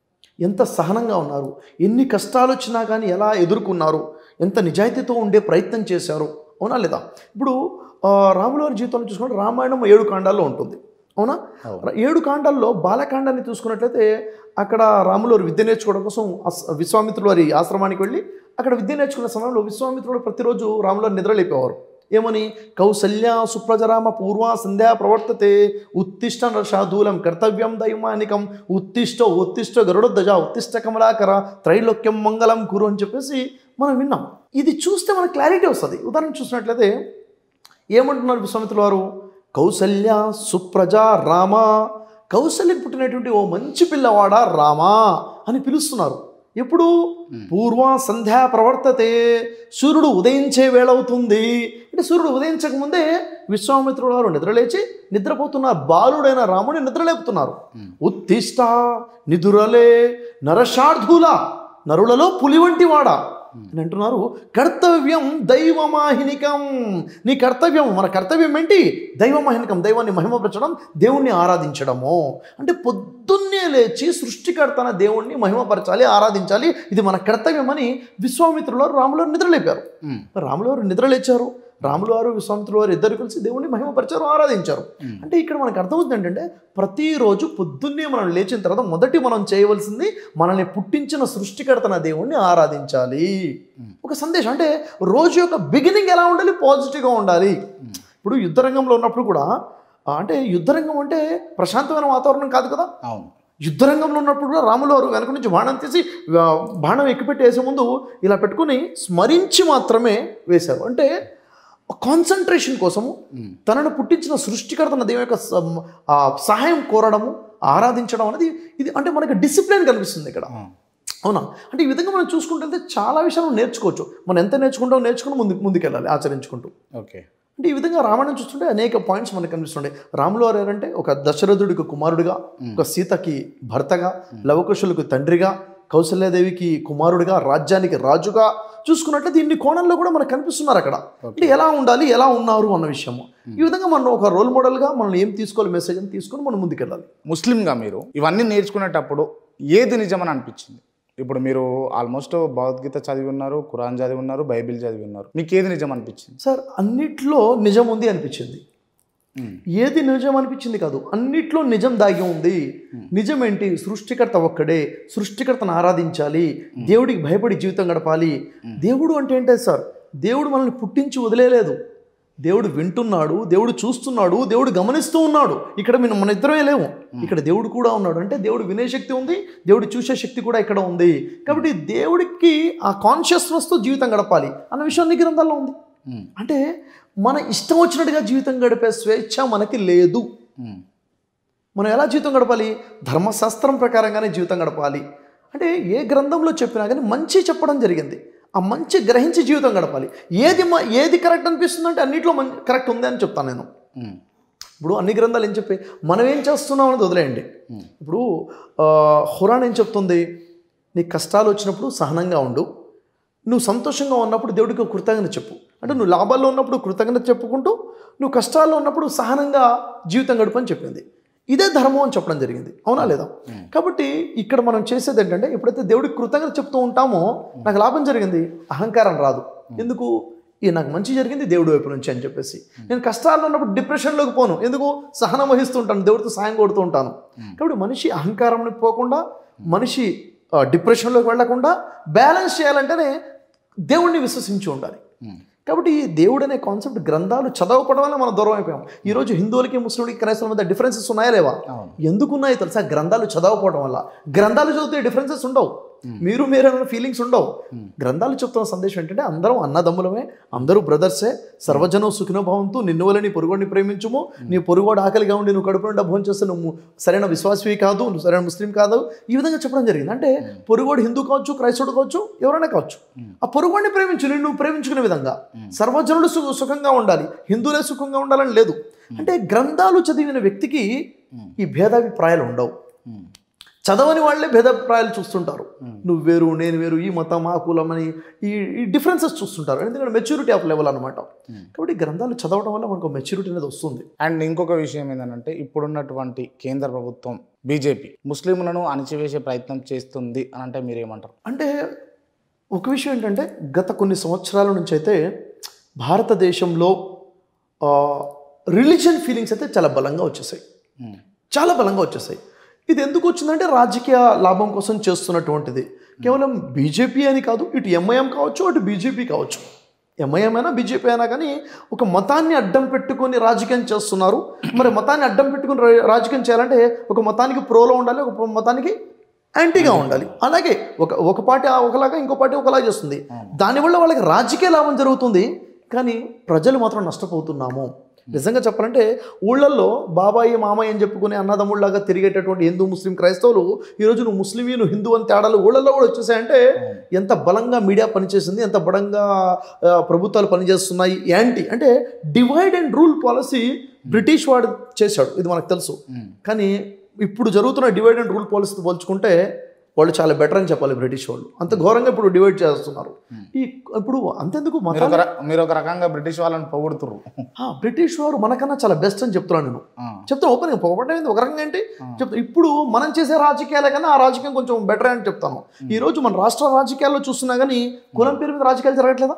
ఎంత సహనంగా ఉన్నారు, ఎన్ని కష్టాలు వచ్చినా కానీ ఎలా ఎదుర్కొన్నారు, ఎంత నిజాయితీతో ఉండే ప్రయత్నం చేశారు. అవునా లేదా? ఇప్పుడు రాముల వారి జీవితంలో చూసుకుంటే రామాయణం 7 కాండాల్లో ఉంటుంది. అవునా? 7 కాండాల్లో బాలకాండాన్ని చూసుకున్నట్లయితే అక్కడ రాముల వారు విద్య నేర్చుకోవడం కోసం విశ్వామిత్రుల వారి ఆశ్రమానికి వెళ్ళి అక్కడ విద్య నేర్చుకున్న సమయంలో విశ్వామిత్రుడు ప్రతిరోజు రాముల వారు నిద్రలేపేవారు. ఏమని? కౌసల్య సుప్రజరామ పూర్వ సంధ్యా ప్రవర్తతే ఉత్తిష్ట నరశాధూలం కర్తవ్యం దైమానికం ఉత్తిష్ట గరుడధ్వజ ఉత్తిష్ట కమలాకర త్రైలోక్యం మంగళం కురు అని చెప్పేసి మనం విన్నాం. ఇది చూస్తే మనకు క్లారిటీ వస్తుంది. ఉదాహరణ చూసినట్లయితే ఏమంటున్నారు విశ్వామిత్రుల వారు? కౌసల్య సుప్రజ రామ, కౌసల్యకు పుట్టినటువంటి ఓ మంచి పిల్లవాడా రామా అని పిలుస్తున్నారు. ఎప్పుడు? పూర్వ సంధ్యా ప్రవర్తతే, సూర్యుడు ఉదయించే వేళ అవుతుంది. అంటే సూర్యుడు ఉదయించకముందే విశ్వామిత్రుడు వారు నిద్రలేచి నిద్రపోతున్న బాలుడైన రాముని నిద్రలేపుతున్నారు. ఉత్తిష్ట నిదురలే నరశార్ధుల, నరులలో పులి వంటి వాడా అని అంటున్నారు. కర్తవ్యం దైవమాహినికం, నీ కర్తవ్యం, మన కర్తవ్యం ఏంటి? దైవమాహినికం, దైవాన్ని మహిమపరచడం, దేవుణ్ణి ఆరాధించడము. అంటే పొద్దున్నే లేచి సృష్టికర్తన దేవుణ్ణి మహిమపరచాలి, ఆరాధించాలి, ఇది మన కర్తవ్యం అని విశ్వామిత్రులు రాములు నిద్రలేపారు. రాములు వారు నిద్రలేచారు. రాములు వారు విశ్వామిత్రుల వారు ఇద్దరు కలిసి దేవుణ్ణి మహిమపరిచారు, ఆరాధించారు. అంటే ఇక్కడ మనకు అర్థమవుతుంది ఏంటంటే ప్రతిరోజు పొద్దున్నే మనం లేచిన తర్వాత మొదటి మనం చేయవలసింది మనల్ని పుట్టించిన సృష్టికర్తన దేవుణ్ణి ఆరాధించాలి. ఒక సందేశం అంటే రోజు యొక్క బిగినింగ్ ఎలా ఉండాలి? పాజిటివ్గా ఉండాలి. ఇప్పుడు యుద్ధరంగంలో ఉన్నప్పుడు కూడా, అంటే యుద్ధరంగం అంటే ప్రశాంతమైన వాతావరణం కాదు కదా. అవును. యుద్ధరంగంలో ఉన్నప్పుడు కూడా రాములు వారు వెనక నుంచి బాణం తీసి బాణం ఎక్కిపెట్టి వేసే ముందు ఇలా పెట్టుకుని స్మరించి మాత్రమే వేశారు. అంటే కాన్సన్ట్రేషన్ కోసము తనను పుట్టించిన సృష్టికర్తన దేవుని యొక్క సహాయం కోరడము, ఆరాధించడం అనేది ఇది అంటే మనకి డిసిప్లిన్ కనిపిస్తుంది ఇక్కడ. అవునా? అంటే ఈ విధంగా మనం చూసుకుంటే చాలా విషయాలు నేర్చుకోవచ్చు. మనం ఎంత నేర్చుకుని ముందుకెళ్ళాలి ఆచరించుకుంటూ. ఓకే. అంటే ఈ విధంగా రామాయణం చూస్తుంటే అనేక పాయింట్స్ మనకు కనిపిస్తుండే. రాములు వారు ఏంటంటే ఒక దశరథుడికి కుమారుడిగా, ఒక సీతకి భర్తగా, లవకుశులకు తండ్రిగా, కౌసల్యాదేవికి కుమారుడిగా, రాజ్యానికి రాజుగా చూసుకున్నట్లయితే ఇన్ని కోణంలో కూడా మనకు కనిపిస్తున్నారు అక్కడ. అంటే ఎలా ఉండాలి, ఎలా ఉన్నారు అన్న విషయము. ఈ విధంగా మనం ఒక రోల్ మోడల్గా మనం ఏం తీసుకోవాలి, మెసేజ్ అని తీసుకొని మనం ముందుకెళ్ళాలి. ముస్లింగా మీరు ఇవన్నీ నేర్చుకునేటప్పుడు ఏది నిజమని అనిపించింది? ఇప్పుడు మీరు ఆల్మోస్ట్ భగవద్గీత చదివి ఉన్నారు, ఖురాన్ చదివి ఉన్నారు, బైబిల్ చదివి ఉన్నారు. మీకు ఏది నిజం అనిపించింది? సార్ అన్నిట్లో నిజం ఉంది అనిపించింది. ఏది నిజం అనిపించింది కాదు, అన్నిట్లో నిజం దాగి ఉంది. నిజం ఏంటి? సృష్టికర్త ఒక్కడే, సృష్టికర్తను ఆరాధించాలి, దేవుడికి భయపడి జీవితం గడపాలి. దేవుడు అంటే ఏంటి సార్? దేవుడు మనల్ని పుట్టించి వదిలేలేదు. దేవుడు వింటున్నాడు, దేవుడు చూస్తున్నాడు, దేవుడు గమనిస్తూ ఉన్నాడు. ఇక్కడ మన ఇద్దరమే లేవు, ఇక్కడ దేవుడు కూడా ఉన్నాడు. అంటే దేవుడు వినే శక్తి ఉంది, దేవుడు చూసే శక్తి కూడా ఇక్కడ ఉంది. కాబట్టి దేవుడికి ఆ కాన్షియస్నెస్తో జీవితం గడపాలి అన్న విషయం అన్ని గ్రంథాల్లో ఉంది. అంటే మన ఇష్టం వచ్చినట్టుగా జీవితం గడిపే స్వేచ్ఛ మనకి లేదు. మనం ఎలా జీవితం గడపాలి? ధర్మశాస్త్రం ప్రకారంగానే జీవితం గడపాలి. అంటే ఏ గ్రంథంలో చెప్పినా కానీ మంచి చెప్పడం జరిగింది. ఆ మంచి గ్రహించి జీవితం గడపాలి. ఏది కరెక్ట్ అనిపిస్తుంది అంటే అన్నింటిలో కరెక్ట్ ఉంది అని చెప్తాను నేను. ఇప్పుడు అన్ని గ్రంథాలు ఏం చెప్పి మనం ఏం చేస్తున్నాం అనేది వదిలేయండి. ఇప్పుడు ఖురాన్ ఏం చెప్తుంది? నీ కష్టాలు వచ్చినప్పుడు సహనంగా ఉండు, నువ్వు సంతోషంగా ఉన్నప్పుడు దేవుడికి కృతజ్ఞత చెప్పు. అంటే నువ్వు లాభాల్లో ఉన్నప్పుడు కృతజ్ఞత చెప్పుకుంటూ, నువ్వు కష్టాల్లో ఉన్నప్పుడు సహనంగా జీవితం గడుపు అని చెప్పింది. ఇదే ధర్మం అని చెప్పడం జరిగింది, అవునా లేదా? కాబట్టి ఇక్కడ మనం చేసేది ఏంటంటే, ఎప్పుడైతే దేవుడికి కృతజ్ఞత చెప్తూ ఉంటామో నాకు లాభం జరిగింది, అహంకారం రాదు. ఎందుకు? నాకు మంచి జరిగింది దేవుడి వైపు నుంచి అని చెప్పేసి. నేను కష్టాల్లో ఉన్నప్పుడు డిప్రెషన్లోకి పోను. ఎందుకు? సహనం వహిస్తూ ఉంటాను, దేవుడితో సాయం కొడుతూ ఉంటాను. కాబట్టి మనిషి అహంకారంలోకి పోకుండా, మనిషి డిప్రెషన్లోకి వెళ్లకుండా బ్యాలెన్స్ చేయాలంటేనే దేవుడిని విశ్వసించి ఉండాలి. కాబట్టి ఈ దేవుడు అనే కాన్సెప్ట్ గ్రంథాలు చదవకపోవడం వల్ల మనం దూరం అయిపోయాం. ఈరోజు హిందువులకి, ముస్లింలకి, క్రైస్తవుల మధ్య డిఫరెన్సెస్ ఉన్నాయా లేవా? ఎందుకు ఉన్నాయి తెలుసా? గ్రంథాలు చదవకపోవడం వల్ల. గ్రంథాలు చదివితే డిఫరెన్సెస్ ఉండవు, మీరేమైనా ఫీలింగ్స్ ఉండవు. గ్రంథాలు చెప్తున్న సందేశం ఏంటంటే అందరం అన్నదమ్ములమే, అందరూ బ్రదర్సే, సర్వజనం సుఖినో భవంతు, నిన్ను వల్ల నీ పొరుగోడిని ప్రేమించుము, నీ పొరుగోడు ఆకలిగా ఉండి నువ్వు కడుపు నిండా భోజనం చేస్తే నువ్వు సరైన విశ్వాసవి కాదు, నువ్వు సరైన ముస్లిం కాదు. ఈ విధంగా చెప్పడం జరిగింది. అంటే పొరుగోడు హిందూ కావచ్చు, క్రైస్తవుడు కావచ్చు, ఎవరైనా కావచ్చు, ఆ పొరుగోడిని ప్రేమించు, నిన్ను ప్రేమించుకునే విధంగా. సర్వజనుడు సుఖంగా ఉండాలి, హిందువులే సుఖంగా ఉండాలని లేదు. అంటే గ్రంథాలు చదివిన వ్యక్తికి ఈ భేదాభిప్రాయాలు ఉండవు. చదవని వాళ్ళే భేదాభిప్రాయాలు చూస్తుంటారు. నువ్వు వేరు, నేను వేరు, ఈ మతం, ఆ కులం అని ఈ డిఫరెన్సెస్ చూస్తుంటారు. ఎందుకంటే మెచ్యూరిటీ ఆఫ్ లెవెల్ అనమాట. కాబట్టి గ్రంథాలు చదవడం వల్ల మనకు మెచ్యూరిటీ అనేది వస్తుంది. అండ్ ఇంకొక విషయం ఏంటంటే, ఇప్పుడున్నటువంటి కేంద్ర ప్రభుత్వం బీజేపీ ముస్లింలను అణిచివేసే ప్రయత్నం చేస్తుంది అని అంటే మీరేమంటారు? అంటే ఒక విషయం ఏంటంటే, గత కొన్ని సంవత్సరాల నుంచి అయితే భారతదేశంలో రిలీజియన్ ఫీలింగ్స్ అయితే చాలా బలంగా వచ్చేసాయి, చాలా బలంగా వచ్చేసాయి. ఇది ఎందుకు వచ్చిందంటే రాజకీయ లాభం కోసం చేస్తున్నటువంటిది. కేవలం బీజేపీ అని కాదు, ఇటు ఎంఐఎం కావచ్చు, అటు బీజేపీ కావచ్చు. ఎంఐఎం అయినా బీజేపీ అయినా కానీ ఒక మతాన్ని అడ్డం పెట్టుకొని రాజకీయం చేస్తున్నారు. మరి మతాన్ని అడ్డం పెట్టుకుని రాజకీయం చేయాలంటే ఒక మతానికి ప్రోలో ఉండాలి, ఒక మతానికి యాంటీగా ఉండాలి. అలాగే ఒక పార్టీ ఒకలాగా, ఇంకో పార్టీ ఒకలాగా చేస్తుంది. దానివల్ల వాళ్ళకి రాజకీయ లాభం జరుగుతుంది, కానీ ప్రజలు మాత్రం నష్టపోతున్నాము. నిజంగా చెప్పాలంటే ఊళ్ళల్లో బాబాయి, మామయ్య అని చెప్పుకునే అన్నదమ్ముళ్ళలాగా తిరిగేటటువంటి హిందూ, ముస్లిం, క్రైస్తవులు ఈరోజు నువ్వు ముస్లిమీ, నువ్వు హిందూ అని తేడాలు ఊళ్ళల్లో కూడా వచ్చేసాయంటే ఎంత బలంగా మీడియా పనిచేసింది, ఎంత బలంగా ప్రభుత్వాలు పనిచేస్తున్నాయి. యాంటీ అంటే divide and rule policy British వాడు చేశాడు, ఇది మనకు తెలుసు. కానీ ఇప్పుడు జరుగుతున్న డివైడ్ అండ్ రూల్ పాలసీతో పోల్చుకుంటే వాళ్ళు చాలా బెటర్ అని చెప్పాలి. బ్రిటిష్ వాళ్ళు అంత ఘోరంగా ఇప్పుడు డివైడ్ చేస్తున్నారు. ఇప్పుడు అంతెందుకు మీరు ఒక రకంగా బ్రిటిష్ వాళ్ళని పొగుడుతున్నారు. బ్రిటిష్ వారు మనకన్నా చాలా బెస్ట్ అని చెప్తున్నాను నేను. చెప్తాను ఓపెన్, పొగపడేది ఒక రకంగా ఏంటి చెప్తాను. ఇప్పుడు మనం చేసే రాజకీయాలే కన్నా ఆ రాజకీయం కొంచెం బెటర్ అని చెప్తాను. ఈరోజు మన రాష్ట్ర రాజకీయాల్లో చూస్తున్నా కానీ కులం పేరు మీద రాజకీయాలు జరగట్లేదా?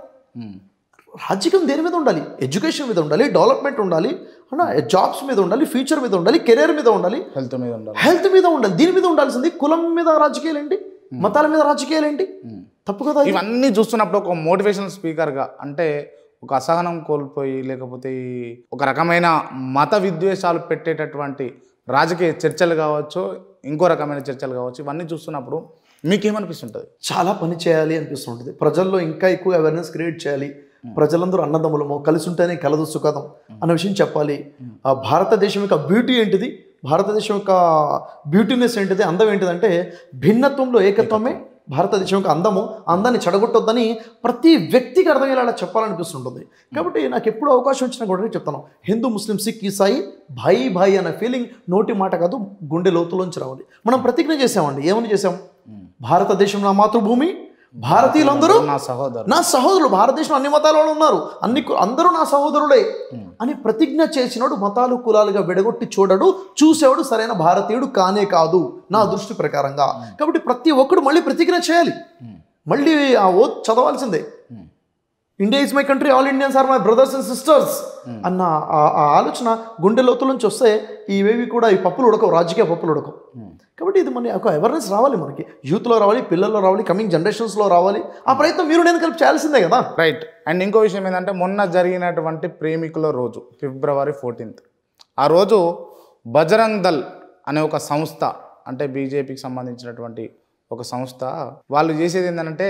రాజకీయం దేని మీద ఉండాలి? ఎడ్యుకేషన్ మీద ఉండాలి, డెవలప్మెంట్ ఉండాలి, జాబ్స్ మీద ఉండాలి, ఫ్యూచర్ మీద ఉండాలి, కెరీర్ మీద ఉండాలి, హెల్త్ మీద ఉండాలి. దీని మీద ఉండాల్సింది. కులం మీద రాజకీయాలు ఏంటి? మతాల మీద రాజకీయాలు ఏంటి? తప్పు కదా. ఇవన్నీ చూస్తున్నప్పుడు ఒక మోటివేషనల్ స్పీకర్గా అంటే ఒక అసహనం కోల్పోయి, లేకపోతే ఒక రకమైన మత విద్వేషాలు పెట్టేటటువంటి రాజకీయ చర్చలు కావచ్చు, ఇంకో రకమైన చర్చలు కావచ్చు, ఇవన్నీ చూస్తున్నప్పుడు మీకేమనిపిస్తుంటుంది? చాలా పని చేయాలి అనిపిస్తుంటుంది. ప్రజల్లో ఇంకా ఎక్కువ అవేర్నెస్ క్రియేట్ చేయాలి. ప్రజలందరూ అన్నదమ్ములము, కలిసి ఉంటేనే కలదు సుఖదం అన్న విషయం చెప్పాలి. భారతదేశం యొక్క బ్యూటీ ఏంటిది, భారతదేశం యొక్క బ్యూటీనెస్ ఏంటిది, అందం ఏంటిదంటే భిన్నత్వంలో ఏకత్వమే భారతదేశం యొక్క అందము. అందాన్ని చెడగొట్టొద్దని ప్రతి వ్యక్తికి అర్థమయ్యేలా చెప్పాలనిపిస్తుంటుంది. కాబట్టి నాకు ఎప్పుడు అవకాశం వచ్చినా కూడా చెప్తాను, హిందూ, ముస్లిం, సిక్, ఈసాయి భాయి భాయి అనే ఫీలింగ్ నోటి మాట కాదు, గుండె లోతులోంచి రావాలి. మనం ప్రతిజ్ఞ చేసామండి. ఏమని చేసాం? భారతదేశం నా మాతృభూమి, భారతీయులందరూ నా సహోదరులు. భారతదేశంలో అన్ని మతాల వాళ్ళు ఉన్నారు, అందరూ నా సహోదరులే అని ప్రతిజ్ఞ చేసినోడు మతాలు కులాలుగా విడగొట్టి చూడడు, చూసేవాడు సరైన భారతీయుడు కానే కాదు నా దృష్టి ప్రకారంగా. కాబట్టి ప్రతి ఒక్కడు మళ్ళీ ప్రతిజ్ఞ చేయాలి, మళ్ళీ ఆ ఓత్ చదవాల్సిందే. India is my country, all Indians are my brothers and sisters అన్న ఆ ఆలోచన గుండె లోతుల నుంచి వస్తే ఇవేవి కూడా ఈ పప్పులు ఉడకవు, రాజకీయ పప్పులు ఉడకవు. కాబట్టి ఇది మన ఒక అవేర్నెస్ రావాలి, మనకి యూత్లో రావాలి, పిల్లల్లో రావాలి, కమింగ్ జనరేషన్స్లో రావాలి. ఆ ప్రయత్నం మీరు నేను కలిపి చేయాల్సిందే కదా. రైట్. అండ్ ఇంకో విషయం ఏంటంటే మొన్న జరిగినటువంటి ప్రేమికుల రోజు February 14th, ఆ రోజు బజరంగ్ దళ్ అనే ఒక సంస్థ, అంటే బీజేపీకి సంబంధించినటువంటి ఒక సంస్థ, వాళ్ళు చేసేది ఏంటంటే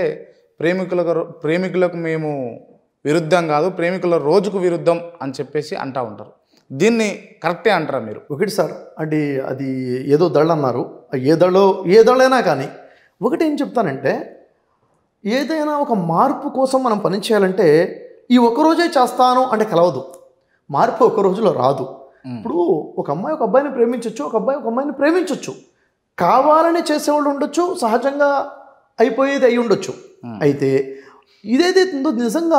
ప్రేమికులకు మేము విరుద్ధం కాదు, ప్రేమికుల రోజుకు విరుద్ధం అని చెప్పేసి అంటూ ఉంటారు. దీన్ని కరెక్టే అంటారా మీరు? ఒకటి సార్, అంటే అది ఏదో దళ అన్నారు, ఏ దళైనా కానీ ఒకటి ఏం చెప్తానంటే, ఏదైనా ఒక మార్పు కోసం మనం పని చేయాలంటే ఈ ఒక్కరోజే చేస్తాను అంటే కలవదు, మార్పు ఒక రోజులో రాదు. ఇప్పుడు ఒక అమ్మాయి ఒక అబ్బాయిని ప్రేమించవచ్చు, ఒక అబ్బాయి ఒక అమ్మాయిని ప్రేమించవచ్చు, కావాలని చేసేవాళ్ళు ఉండొచ్చు, సహజంగా అయిపోయేది అయి ఉండొచ్చు. అయితే ఇదైతే ఉందో నిజంగా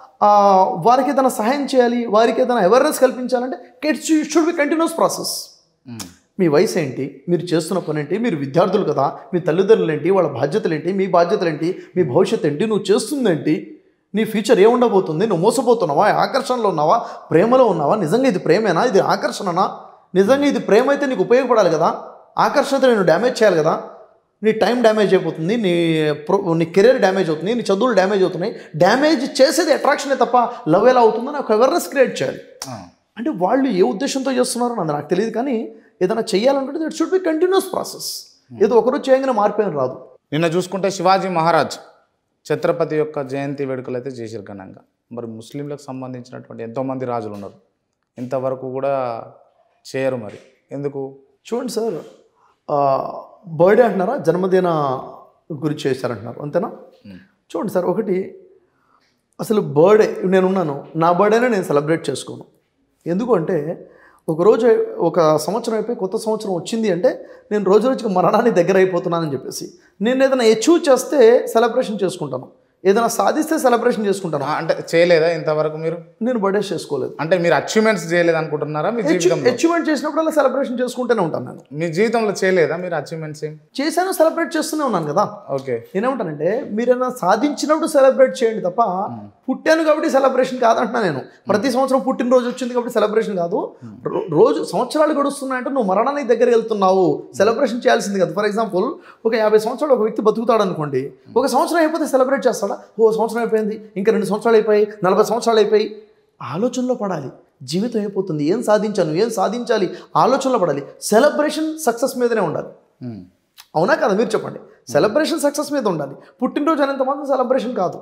వారికి ఏదైనా సహాయం చేయాలి, వారికి ఏదైనా అవేర్నెస్ కల్పించాలంటే it's should be continuous process. మీ వయసు ఏంటి, మీరు చేస్తున్న పని ఏంటి, మీరు విద్యార్థులు కదా, మీ తల్లిదండ్రులు ఏంటి, వాళ్ళ బాధ్యతలు ఏంటి, మీ బాధ్యతలు ఏంటి, మీ భవిష్యత్తు ఏంటి, నువ్వు చేస్తుందేంటి, నీ ఫ్యూచర్ ఏముండబోతుంది, నువ్వు మోసపోతున్నావా, ఆకర్షణలో ఉన్నావా, ప్రేమలో ఉన్నావా, నిజంగా ఇది ప్రేమేనా, ఇది ఆకర్షణనా, నిజంగా ఇది ప్రేమ అయితే నీకు ఉపయోగపడాలి కదా, ఆకర్షణతో నేను డ్యామేజ్ చేయాలి కదా, నీ టైం డ్యామేజ్ అయిపోతుంది, నీ కెరీర్ డ్యామేజ్ అవుతుంది, నీ చదువులు డ్యామేజ్ అవుతున్నాయి. డ్యామేజ్ చేసేది అట్రాక్షనే తప్ప లవ్ ఎలా అవుతుందో నాకు అవేర్నెస్ క్రియేట్ చేయాలి. అంటే వాళ్ళు ఏ ఉద్దేశంతో చేస్తున్నారో నాకు తెలియదు, కానీ ఏదైనా చేయాలంటే it should be continuous process. ఏదో ఒకరోజు చేయగానే మార్పేం రాదు. నిన్న చూసుకుంటే శివాజీ మహారాజ్ ఛత్రపతి యొక్క జయంతి వేడుకలు అయితే చేశారు ఘనంగా. మరి ముస్లింలకు సంబంధించినటువంటి ఎంతోమంది రాజులు ఉన్నారు, ఇంతవరకు కూడా చేయరు. మరి ఎందుకు? చూడండి సార్, బర్త్డే అంటున్నారా, జన్మదిన గురించి చేశారంటున్నారు, అంతేనా? చూడండి సార్, ఒకటి అసలు బర్త్డే నేనున్నాను, నా బర్త్డేనే నేను సెలబ్రేట్ చేసుకోను. ఎందుకు అంటే ఒకరోజు ఒక సంవత్సరం అయిపోయి కొత్త సంవత్సరం వచ్చింది అంటే నేను రోజు రోజుకి మరణానికి దగ్గర అయిపోతున్నానని చెప్పేసి నేను ఏదైనా అచీవ్ చేస్తే సెలబ్రేషన్ చేసుకుంటాను, ఏదైనా సాధిస్తే సెలబ్రేషన్ చేసుకుంటాను. అంటే చేయలేదా ఇంతవరకు మీరు? నేను బర్త్డే చేసుకోలేదు. అంటే మీరు అచీవ్మెంట్స్ చేయలేదు అనుకుంటున్నారా? మీ జీవితంలో అచీవ్మెంట్ చేసినప్పుడల్లా సెలబ్రేషన్ చేసుకుంటూనే ఉంటాను. నేను మీ జీవితంలో చేయలేదా మీరు అచీవ్మెంట్స్? చేశాను, సెలబ్రేట్ చేస్తూనే ఉన్నాను కదా. ఓకే, నేనేమంటానంటే మీరైనా సాధించినప్పుడు సెలబ్రేట్ చేయండి తప్ప పుట్టాను కాబట్టి సెలబ్రేషన్ కాదంటున్నా నేను. ప్రతి సంవత్సరం పుట్టినరోజు వచ్చింది కాబట్టి సెలబ్రేషన్ కాదు. రోజు సంవత్సరాలు గడుస్తున్నాయంటే నువ్వు మరణానికి దగ్గర వెళ్తున్నావు, సెలబ్రేషన్ చేయాల్సింది కదా. ఫర్ ఎగ్జాంపుల్, ఒక 50 సంవత్సరాలు ఒక వ్యక్తి బతుకుతాడు అనుకోండి, ఒక సంవత్సరం అయిపోతే సెలబ్రేట్ చేస్తాడా? ఓ సంవత్సరం అయిపోయింది, ఇంకా 2 సంవత్సరాలు అయిపోయి, 40 సంవత్సరాలు అయిపోయి. ఆలోచనలో పడాలి, జీవితం అయిపోతుంది, ఏం సాధించాను, ఏం సాధించాలి, ఆలోచనలో పడాలి. సెలబ్రేషన్ సక్సెస్ మీదనే ఉండాలి, అవునా కదా? మీరు చెప్పండి. సెలబ్రేషన్ సక్సెస్ మీద ఉండాలి, పుట్టినరోజు అనేంత మాత్రం సెలబ్రేషన్ కాదు.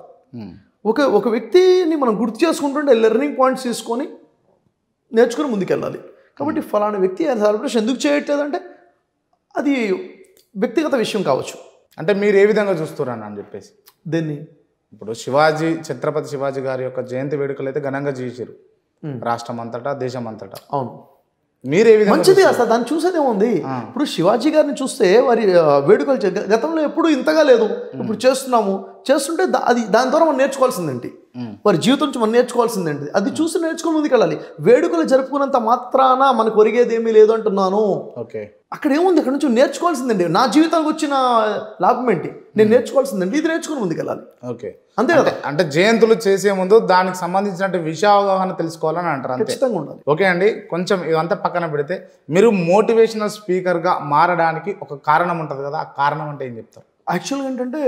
ఒక వ్యక్తిని మనం గుర్తు చేసుకుంటుంటే లెర్నింగ్ పాయింట్స్ తీసుకొని నేర్చుకుని ముందుకెళ్ళాలి. కాబట్టి ఫలానా వ్యక్తి సెలబ్రేషన్ ఎందుకు చేయట్లేదంటే అది వ్యక్తిగత విషయం కావచ్చు. అంటే మీరు ఏ విధంగా చూస్తున్నారని అని చెప్పేసి దీన్ని ఇప్పుడు ఛత్రపతి శివాజీ గారి యొక్క జయంతి వేడుకలు అయితే ఘనంగా చేశారు రాష్ట్రం అంతటా, దేశం అంతటా. అవును, మీరే విధంగా మంచిది అసలు, దాన్ని చూసేదే ఉంది. ఇప్పుడు శివాజీ గారిని చూస్తే వారి వేడుకలు గతంలో ఎప్పుడు ఇంతగా లేదు, ఇప్పుడు చేస్తుంటే అది దాని ద్వారా మనం నేర్చుకోవాల్సిందేంటి, వారి జీవితం నుంచి మనం నేర్చుకోవాల్సిందేంటి, అది చూసి నేర్చుకుని ముందుకెళ్ళాలి. వేడుకలు జరుపుకున్నంత మాత్రాన మనకు ఒరిగేది ఏమీ లేదు అంటున్నాను. ఓకే, అక్కడ ఏముంది, అక్కడ నుంచి నేర్చుకోవాల్సిందండి. నా జీవితానికి వచ్చిన లాభం ఏంటి, నేను నేర్చుకోవాల్సిందండి, ఇది నేర్చుకుని ముందుకెళ్ళాలి. ఓకే, అంతే కదా. అంటే జయంతులు చేసే ముందు దానికి సంబంధించిన విషయ అవగాహన తెలుసుకోవాలని అంటారు. ఖచ్చితంగా ఉండాలి. ఓకే అండి, కొంచెం ఇదంతా పక్కన పెడితే మీరు మోటివేషనల్ స్పీకర్గా మారడానికి ఒక కారణం ఉంటుంది కదా, ఆ కారణం అంటే ఏం చెప్తారు? యాక్చువల్గా ఏంటంటే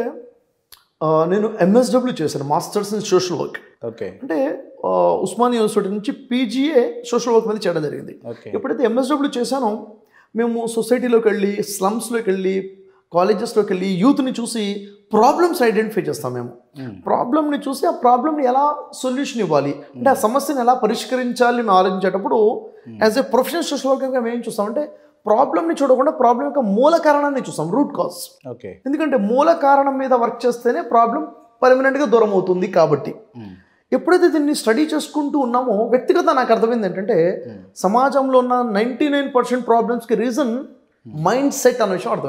నేను MSW చేశాను, masters in social work. Okay, అంటే ఉస్మానియా యూనివర్సిటీ నుంచి PGA సోషల్ వర్క్ మీద చేయడం జరిగింది. ఎప్పుడైతే MSW చేశానో మేము సొసైటీలోకి వెళ్ళి, స్లమ్స్లోకి వెళ్ళి, కాలేజెస్లోకి వెళ్ళి యూత్ని చూసి ప్రాబ్లమ్స్ ఐడెంటిఫై చేస్తాం. మేము ప్రాబ్లమ్ని చూసి ఆ ప్రాబ్లమ్ని ఎలా సొల్యూషన్ ఇవ్వాలి, అంటే ఆ సమస్యను ఎలా పరిష్కరించాలి మేము ఆలోచించేటప్పుడు యాజ్ ఏ ప్రొఫెషనల్ సోషల్ వర్కర్గా మేము ఏం చూస్తామంటే ప్రాబ్లమ్ని చూడకుండా ప్రాబ్లం యొక్క మూల కారణాన్ని చూస్తాం, రూట్ కాజ్. ఓకే, ఎందుకంటే మూల కారణం మీద వర్క్ చేస్తేనే ప్రాబ్లం పర్మనెంట్గా దూరం అవుతుంది. కాబట్టి ఎప్పుడైతే దీన్ని స్టడీ చేసుకుంటూ ఉన్నామో వ్యక్తిగత నాకు అర్థమైంది ఏంటంటే సమాజంలో ఉన్న 99% ప్రాబ్లమ్స్కి రీజన్ మైండ్ సెట్ అనే విషయం అర్థమైంది.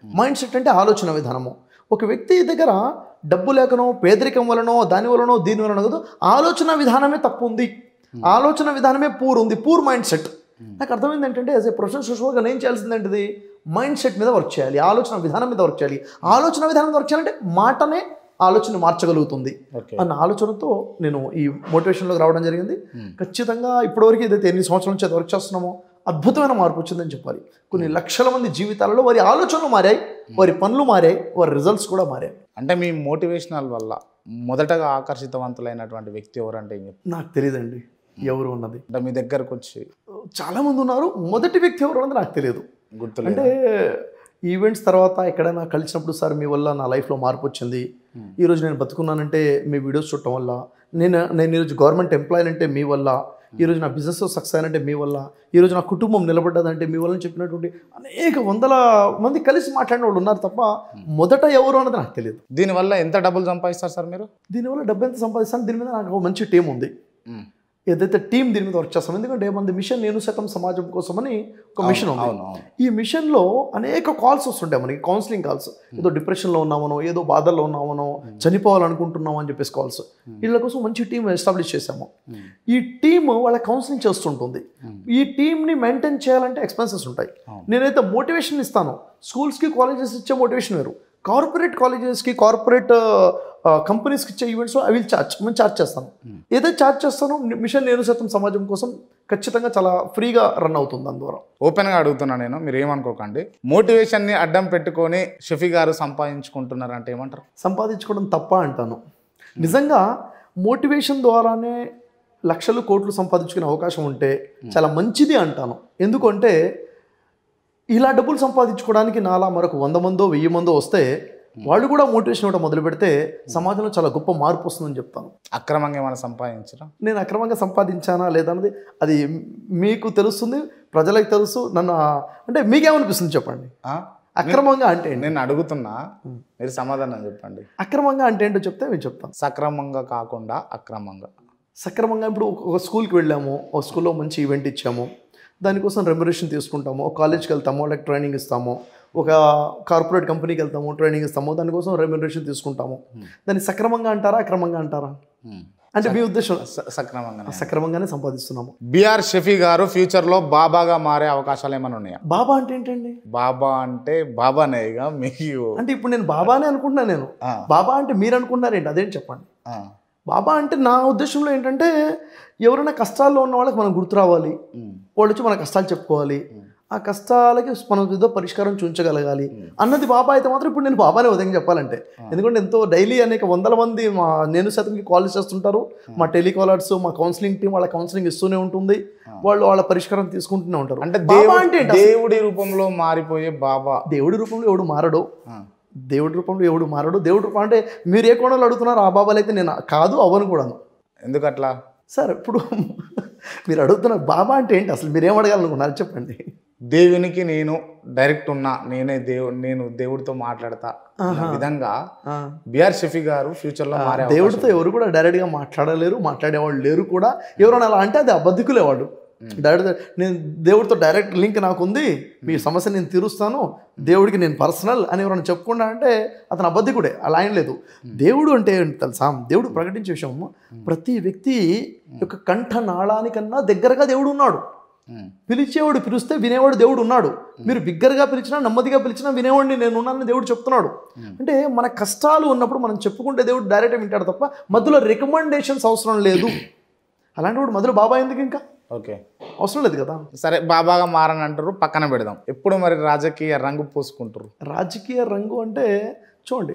మైండ్ సెట్ అంటే ఆలోచన విధానము. ఒక వ్యక్తి దగ్గర డబ్బు లేకనో పేదరికం వలనో దాని వలనో దీని వలనో కాదు, ఆలోచన విధానమే తప్పు ఉంది, ఆలోచన విధానమే పూర్ ఉంది, పూర్ మైండ్ సెట్. నాకు అర్థమైంది ఏంటంటే యాజ్ ఏ ప్రొఫెషనల్ సోషల్గా నేను చేయాల్సింది ఏంటిది, మైండ్ సెట్ మీద వర్క్ చేయాలి, ఆలోచన విధానం మీద వర్క్ చేయాలి. ఆలోచన విధానం మీద వర్క్ చేయాలంటే మాటనే ఆలోచన మార్చగలుగుతుంది అన్న ఆలోచనతో నేను ఈ మోటివేషన్లోకి రావడం జరిగింది. ఖచ్చితంగా ఇప్పటివరకు ఏదైతే ఎన్ని సంవత్సరాల నుంచి వర్క్ చేస్తున్నామో అద్భుతమైన మార్పు వచ్చిందని చెప్పాలి. కొన్ని లక్షల మంది జీవితాలలో వారి ఆలోచనలు మారాయి, వారి పనులు మారాయి, వారి రిజల్ట్స్ కూడా మారాయి. అంటే మీ మోటివేషనల్ వల్ల మొదటగా ఆకర్షితవంతులైనటువంటి వ్యక్తి ఎవరంటే నాకు తెలియదండి ఎవరు ఉన్నది. అంటే మీ దగ్గరకు వచ్చి చాలామంది ఉన్నారు, మొదటి వ్యక్తి ఎవరు అన్నది నాకు తెలియదు. గుర్తులేదు. అంటే ఈవెంట్స్ తర్వాత ఎక్కడైనా కలిసినప్పుడు సార్ మీ వల్ల నా లైఫ్లో మార్పు వచ్చింది, ఈరోజు నేను బతుకున్నానంటే మీ వీడియోస్ చూడటం వల్ల, నేను ఈరోజు గవర్నమెంట్ ఎంప్లాయీ అంటే మీ వల్ల, ఈరోజు నా బిజినెస్ సక్సెస్ అయినంటే మీ వల్ల, ఈరోజు నా కుటుంబం నిలబడ్డదంటే మీ వల్ల చెప్పినటువంటి అనేక వందల మంది కలిసి మాట్లాడిన వాళ్ళు ఉన్నారు తప్ప మొదట ఎవరు అన్నది నాకు తెలియదు. దీనివల్ల ఎంత డబ్బులు సంపాదిస్తారు సార్ మీరు? దీనివల్ల డబ్బు ఎంత సంపాదిస్తాను, దీని మీద నాకు ఒక మంచి టీం ఉంది. ఏదైతే టీం దీని మీద వర్క్ చేస్తాం, ఎందుకంటే మనది మిషన్ నేను శాతం సమాజం కోసమని ఒక మిషన్ ఉంది. ఈ మిషన్లో అనేక కాల్స్ వస్తుంటాయి మనకి, కౌన్సిలింగ్ కాల్స్, ఏదో డిప్రెషన్లో ఉన్నామనో, ఏదో బాధల్లో ఉన్నామనో, చనిపోవాలనుకుంటున్నామో అని చెప్పేసి కాల్స్. వీళ్ళ కోసం మంచి టీం ఎస్టాబ్లిష్ చేసాము. ఈ టీమ్ వాళ్ళ కౌన్సిలింగ్ చేస్తుంటుంది. ఈ టీంని మెయింటైన్ చేయాలంటే ఎక్స్పెన్సెస్ ఉంటాయి. నేనైతే మోటివేషన్ ఇస్తాను, స్కూల్స్కి కాలేజెస్ ఇచ్చే మోటివేషన్ వేరు, కార్పొరేట్ కాలేజెస్కి కార్పొరేట్ కంపెనీస్కి ఇచ్చే ఈవెంట్స్ ఐ విల్ నేను ఛార్జ్ చేస్తాను. ఏదైతే ఛార్జ్ చేస్తానో మిషన్ నేను శాతం సమాజం కోసం ఖచ్చితంగా చాలా ఫ్రీగా రన్ అవుతుంది. అందువల్ల ఓపెన్గా అడుగుతున్నా నేను, మీరు ఏమనుకోకండి. మోటివేషన్ని అడ్డం పెట్టుకొని షఫీ గారు సంపాదించుకుంటున్నారు అంటే ఏమంటారు? సంపాదించుకోవడం తప్ప అంటాను. నిజంగా మోటివేషన్ ద్వారానే లక్షలు కోట్లు సంపాదించుకునే అవకాశం ఉంటే చాలా మంచిది అంటాను. ఎందుకంటే ఇలా డబ్బులు సంపాదించుకోవడానికి నాలా మరొక 100 మందో 1000 మందో వస్తే వాళ్ళు కూడా మోటివేషన్ ఇవ్వడం మొదలు పెడితే సమాజంలో చాలా గొప్ప మార్పు వస్తుందని చెప్తాను. అక్రమంగా ఏమైనా సంపాదించరా? నేను అక్రమంగా సంపాదించానా లేదన్నది అది మీకు తెలుస్తుంది, ప్రజలకు తెలుసు. నన్ను అంటే మీకేమనిపిస్తుంది చెప్పండి, అక్రమంగా అంటే నేను అడుగుతున్నా, మీరు సమాధానం చెప్పండి. అక్రమంగా అంటే ఏంటో చెప్తే నేను చెప్తాను. సక్రమంగా కాకుండా అక్రమంగా. సక్రమంగా ఇప్పుడు ఒక స్కూల్కి వెళ్ళాము, ఒక స్కూల్లో మంచి ఈవెంట్ ఇచ్చాము, దానికోసం రెమ్యునరేషన్ తీసుకుంటాము, ఒక కాలేజ్కి వెళ్తాము, వాళ్ళకి ట్రైనింగ్ ఇస్తాము, ఒక కార్పొరేట్ కంపెనీకి వెళ్తాము, ట్రైనింగ్ ఇస్తాము, దానికోసం రెమ్యునరేషన్ తీసుకుంటాము. దాన్ని సక్రమంగా అంటారా అక్రమంగా అంటారా? అంటే మీ ఉద్దేశం సక్రమంగానే సంపాదిస్తున్నాము. బిఆర్ షఫీ గారు ఫ్యూచర్లో బాబాగా మారే అవకాశాలు ఏమైనా ఉన్నాయా? బాబా అంటే ఏంటండి? బాబా అంటే బాబానేగా మీకు అంటే ఇప్పుడు నేను బాబానే అనుకుంటున్నా. నేను బాబా అంటే మీరు అనుకుంటున్నారేంటి? అదేంటి చెప్పండి. బాబా అంటే నా ఉద్దేశంలో ఏంటంటే ఎవరైనా కష్టాల్లో ఉన్న వాళ్ళకి మనం గుర్తు రావాలి, వాళ్ళు వచ్చి మన కష్టాలు చెప్పుకోవాలి, ఆ కష్టాలకి మనం ఏదో పరిష్కారం చూపించగలగాలి అన్నది బాబా అయితే మాత్రం ఇప్పుడు నేను బాబానే ఉదయం చెప్పాలంటే. ఎందుకంటే ఎంతో డైలీ అనేక వందల మంది మా నేను శాతంకి కాల్ చేస్తుంటారు, మా టెలికాలర్స్, మా కౌన్సిలింగ్ టీం వాళ్ళ కౌన్సిలింగ్ ఇస్తూనే ఉంటుంది, వాళ్ళు వాళ్ళ పరిష్కారం తీసుకుంటూనే ఉంటారు. అంటే బాబా అంటే దేవుడి రూపంలో మారిపోయే బాబా. దేవుడి రూపంలో ఎవడు మారడు, దేవుడి రూపంలో ఎవడు మారడు. దేవుడి రూపం అంటే మీరు ఏ కోణంలో అడుగుతున్నారు, ఆ బాబాలు అయితే నేను కాదు అవ్వను కూడాను. ఎందుకట్లా సార్? ఇప్పుడు మీరు అడుగుతున్నారు బాబా అంటే ఏంటి, అసలు మీరేం అడగాలనుకున్నారు చెప్పండి. దేవునికి నేను డైరెక్ట్ ఉన్నా, నేను దేవుడితో మాట్లాడతా విధంగా బిఆర్ షఫీ గారు ఫ్యూచర్లో మారే. దేవుడితో ఎవరు కూడా డైరెక్ట్గా మాట్లాడలేరు, మాట్లాడేవాళ్ళు లేరు కూడా. ఎవరైనా అలా అంటే అది అబద్ధికులేవాడు. డైరెక్ట్ నేను దేవుడితో డైరెక్ట్ లింక్ నాకు ఉంది, మీ సమస్య నేను తీరుస్తాను, దేవుడికి నేను పర్సనల్ అని ఎవరైనా చెప్పుకున్నా అంటే అతను అబద్ధికుడే. అలా ఆయన లేదు. దేవుడు అంటే తెలుసా, దేవుడు ప్రకటించే విషయం ప్రతి వ్యక్తి యొక్క కంఠ నాళానికన్నా దగ్గరగా దేవుడు ఉన్నాడు. పిలిచేవాడు పిలిస్తే వినేవాడు దేవుడు ఉన్నాడు. మీరు బిగ్గరగా పిలిచినా నెమ్మదిగా పిలిచినా వినేవాడిని నేను ఉన్నానని దేవుడు చెప్తున్నాడు. అంటే మన కష్టాలు ఉన్నప్పుడు మనం చెప్పుకుంటే దేవుడు డైరెక్ట్గా వింటాడు తప్ప మధ్యలో రికమెండేషన్స్ అవసరం లేదు. అలాంటి వాడు మధ్యలో బాబా ఎందుకు ఇంకా ఓకే అవసరం లేదు కదా. సరే బాబాగా మారని అంటారు, పక్కన పెడదాం. ఎప్పుడు మరి రాజకీయ రంగు పూసుకుంటారు? రాజకీయ రంగు అంటే చూడండి,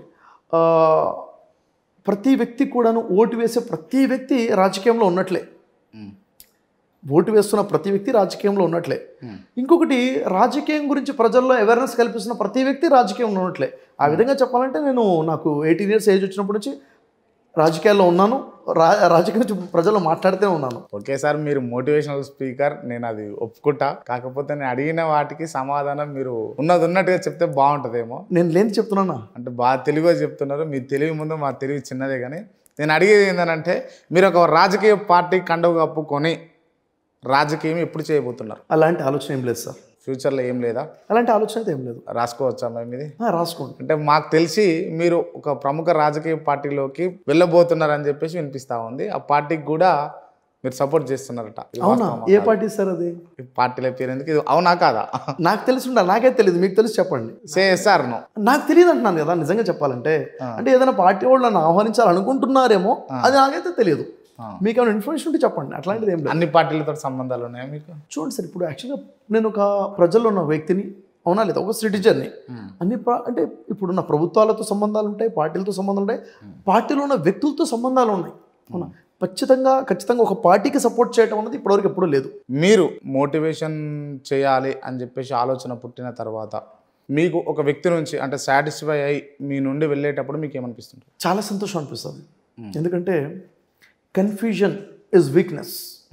ప్రతి వ్యక్తి కూడాను ఓటు వేసే ప్రతి వ్యక్తి రాజకీయంలో ఉన్నట్లే, ఓటు వేస్తున్న ప్రతి వ్యక్తి రాజకీయంలో ఉన్నట్లే. ఇంకొకటి, రాజకీయం గురించి ప్రజల్లో అవేర్నెస్ కల్పిస్తున్న ప్రతి వ్యక్తి రాజకీయంలో ఉన్నట్లే. ఆ విధంగా చెప్పాలంటే నేను నాకు 18 years ఏజ్ వచ్చినప్పటి నుంచి రాజకీయాల్లో ఉన్నాను, రాజకీయం ప్రజల్లో మాట్లాడుతూనే ఉన్నాను. ఓకే సార్, మీరు మోటివేషనల్ స్పీకర్, నేను అది ఒప్పుకుంటా. కాకపోతే నేను అడిగిన వాటికి సమాధానం మీరు ఉన్నట్టుగా చెప్తే బాగుంటుందేమో. నేను లేని చెప్తున్నానా అంటే బాగా తెలివిగా చెప్తున్నారు. మీ తెలివి ముందు మా తెలివి చిన్నదే. కానీ నేను అడిగేది ఏంటంటే, మీరు ఒక రాజకీయ పార్టీ కండువ కప్పుకొని రాజకీయం ఎప్పుడు చేయబోతున్నారు? అలాంటి ఆలోచన ఏం లేదు సార్. ఫ్యూచర్లో ఏం లేదా? అలాంటి ఆలోచన అయితే ఏం లేదు. రాసుకోవచ్చా మేము ఇది? రాసుకోండి. అంటే మాకు తెలిసి మీరు ఒక ప్రముఖ రాజకీయ పార్టీలోకి వెళ్ళబోతున్నారని చెప్పేసి వినిపిస్తూ ఉంది. ఆ పార్టీకి కూడా మీరు సపోర్ట్ చేస్తున్నారట. అవునా? ఏ పార్టీ సార్ అది? పార్టీల పేరు ఎందుకు? ఇది అవునా కాదా? నాకు తెలిసి ఉండాలి, నాకే తెలియదు, మీకు తెలిసి చెప్పండి. సార్ నో నాకు తెలియదు అంటున్నాను కదా నిజంగా చెప్పాలంటే. అంటే ఏదైనా పార్టీ వాళ్ళు నన్ను ఆహ్వానించాలనుకుంటున్నారేమో, అది నాకైతే తెలియదు. మీకు ఏమైనా ఇన్ఫర్మేషన్ ఉంటే చెప్పండి. అట్లాంటిది ఏం లేదు. అన్ని పార్టీలతో సంబంధాలు ఉన్నాయా మీకు? చూడండి సార్, ఇప్పుడు యాక్చువల్గా నేను ఒక ప్రజల్లో ఉన్న వ్యక్తిని, అవునా లేదా, ఒక సిటిజన్ని. అంటే ఇప్పుడున్న ప్రభుత్వాలతో సంబంధాలు ఉంటాయి, పార్టీలతో సంబంధాలు ఉంటాయి, పార్టీలో ఉన్న వ్యక్తులతో సంబంధాలు ఉన్నాయి. అవునా? ఖచ్చితంగా ఒక పార్టీకి సపోర్ట్ చేయడం అనేది ఇప్పటివరకు ఎప్పుడూ లేదు. మీరు మోటివేషన్ చేయాలి అని చెప్పేసి ఆలోచన పుట్టిన తర్వాత మీకు ఒక వ్యక్తి నుంచి అంటే సాటిస్ఫై అయ్యి మీ నుండి వెళ్ళేటప్పుడు మీకు ఏమనిపిస్తుంది? చాలా సంతోషం అనిపిస్తుంది. ఎందుకంటే confusion is weakness,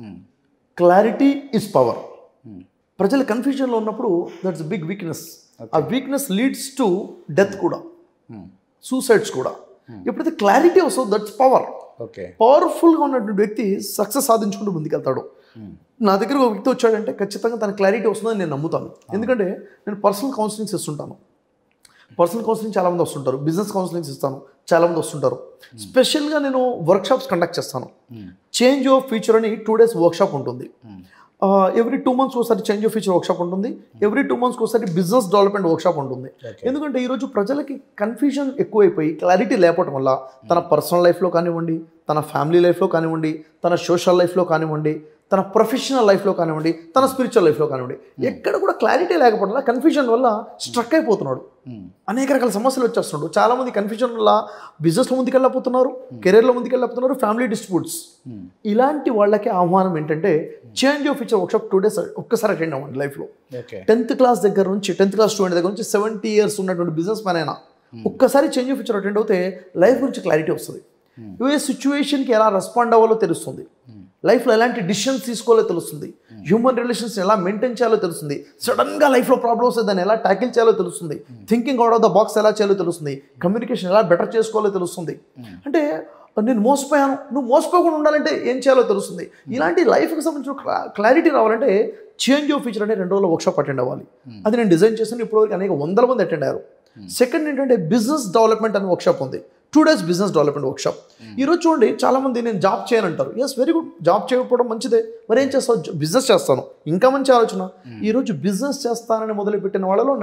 clarity is power. ప్రజలు కన్ఫ్యూజన్లో ఉన్నప్పుడు దట్స్ బిగ్ వీక్నెస్. ఆ వీక్నెస్ లీడ్స్ టు డెత్ కూడా, సూసైడ్స్ కూడా. ఎప్పుడైతే క్లారిటీ వస్తుందో దట్స్ పవర్. పవర్ఫుల్గా ఉన్నటువంటి వ్యక్తి సక్సెస్ సాధించుకుంటూ ముందుకెళ్తాడు. నా దగ్గర ఒక వ్యక్తి వచ్చాడంటే ఖచ్చితంగా తన క్లారిటీ వస్తుందని నేను నమ్ముతాను. ఎందుకంటే నేను పర్సనల్ కౌన్సిలింగ్స్ ఇస్తుంటాను. పర్సనల్ కౌన్సిలింగ్ చాలామంది వస్తుంటారు, బిజినెస్ కౌన్సిలింగ్స్ ఇస్తాను, చాలామంది వస్తుంటారు. స్పెషల్గా నేను వర్క్షాప్స్ కండక్ట్ చేస్తాను. చేంజ్ ఆఫ్ ఫ్యూచర్ అని 2 days వర్క్షాప్ ఉంటుంది. ఎవ్రీ 2 months ఒకసారి చేంజ్ ఆఫ్ ఫ్యూచర్ వర్క్షాప్ ఉంటుంది. ఎవ్రీ 2 months ఒకసారి బిజినెస్ డెవలప్మెంట్ వర్క్షాప్ ఉంటుంది. ఎందుకంటే ఈరోజు ప్రజలకి కన్ఫ్యూజన్ ఎక్కువైపోయి క్లారిటీ లేకపోవడం వల్ల తన పర్సనల్ లైఫ్లో కానివ్వండి, తన ఫ్యామిలీ లైఫ్లో కానివ్వండి, తన సోషల్ లైఫ్లో కానివ్వండి, తన ప్రొఫెషనల్ లైఫ్లో కానివ్వండి, తన స్పిరిచువల్ లైఫ్లో కానివ్వండి, ఎక్కడ కూడా క్లారిటీ లేకపోవడం వల్ల కన్ఫ్యూజన్ వల్ల స్ట్రక్ అయిపోతున్నాడు. అనేక రకాల సమస్యలు వచ్చేస్తున్నాడు. చాలామంది కన్ఫ్యూజన్ వల్ల బిజినెస్లో ముందుకెళ్ళకపోతున్నారు, కెరీర్లో ముందుకెళ్ళకపోతున్నారు, ఫ్యామిలీ డిస్ప్యూట్స్. ఇలాంటి వాళ్ళకి ఆహ్వానం ఏంటంటే change of future workshop 2 days ఒక్కసారి అటెండ్ అవ్వండి లైఫ్లో. 10th class దగ్గర నుంచి 10th class స్టూడెంట్ దగ్గర నుంచి 70 years ఉన్నటువంటి బిజినెస్ మ్యాన్ అయినా ఒక్కసారి చేంజ్ ఆఫ్ ఫ్యూచర్ అటెండ్ అవుతే లైఫ్ గురించి క్లారిటీ వస్తుంది. ఏ సిచ్యువేషన్కి ఎలా రెస్పాండ్ అవ్వాలో తెలుస్తుంది, లైఫ్లో ఎలాంటి డిసిషన్స్ తీసుకోవాలో తెలుస్తుంది, హ్యూమన్ రిలేషన్స్ ఎలా మెయింటైన్ చేయాలో తెలుస్తుంది, సడన్గా లైఫ్లో ప్రాబ్లమ్స్ వస్తే దాన్ని ఎలా ట్యాకిల్ చేయాలో తెలుస్తుంది, thinking out of the box ఎలా చేయాలో తెలుస్తుంది, కమ్యూనికేషన్ ఎలా బెటర్ చేసుకోవాలో తెలుస్తుంది. అంటే నేను మోసపోయాను, నువ్వు మోసపోకుండా ఉండాలంటే ఏం చేయాలో తెలుస్తుంది. ఇలాంటి లైఫ్కి సంబంధించిన క్లారిటీ రావాలంటే చేంజ్ ఆఫ్ ఫ్యూచర్ అనే 2 రోజుల వర్క్షాప్ అటెండ్ అవ్వాలి. అది నేను డిజైన్ చేశాను. ఇప్పటివరకు అనేక 100 మంది అటెండ్ అయ్యారు. సెకండ్ ఏంటంటే బిజినెస్ డెవలప్మెంట్ అనే వర్క్షాప్ ఉంది. 2 days బిజినెస్ డెవలప్మెంట్ వర్క్షాప్. ఈరోజు చూడండి, చాలామంది నేను జాబ్ చేయనంటారు. ఎస్, వెరీ గుడ్, జాబ్ చేయకపోవడం మంచిదే. మరి ఏం చేస్తావు? బిజినెస్ చేస్తాను, ఇంకా మంచి ఆలోచన. ఈరోజు బిజినెస్ చేస్తానని మొదలుపెట్టిన వాళ్ళలో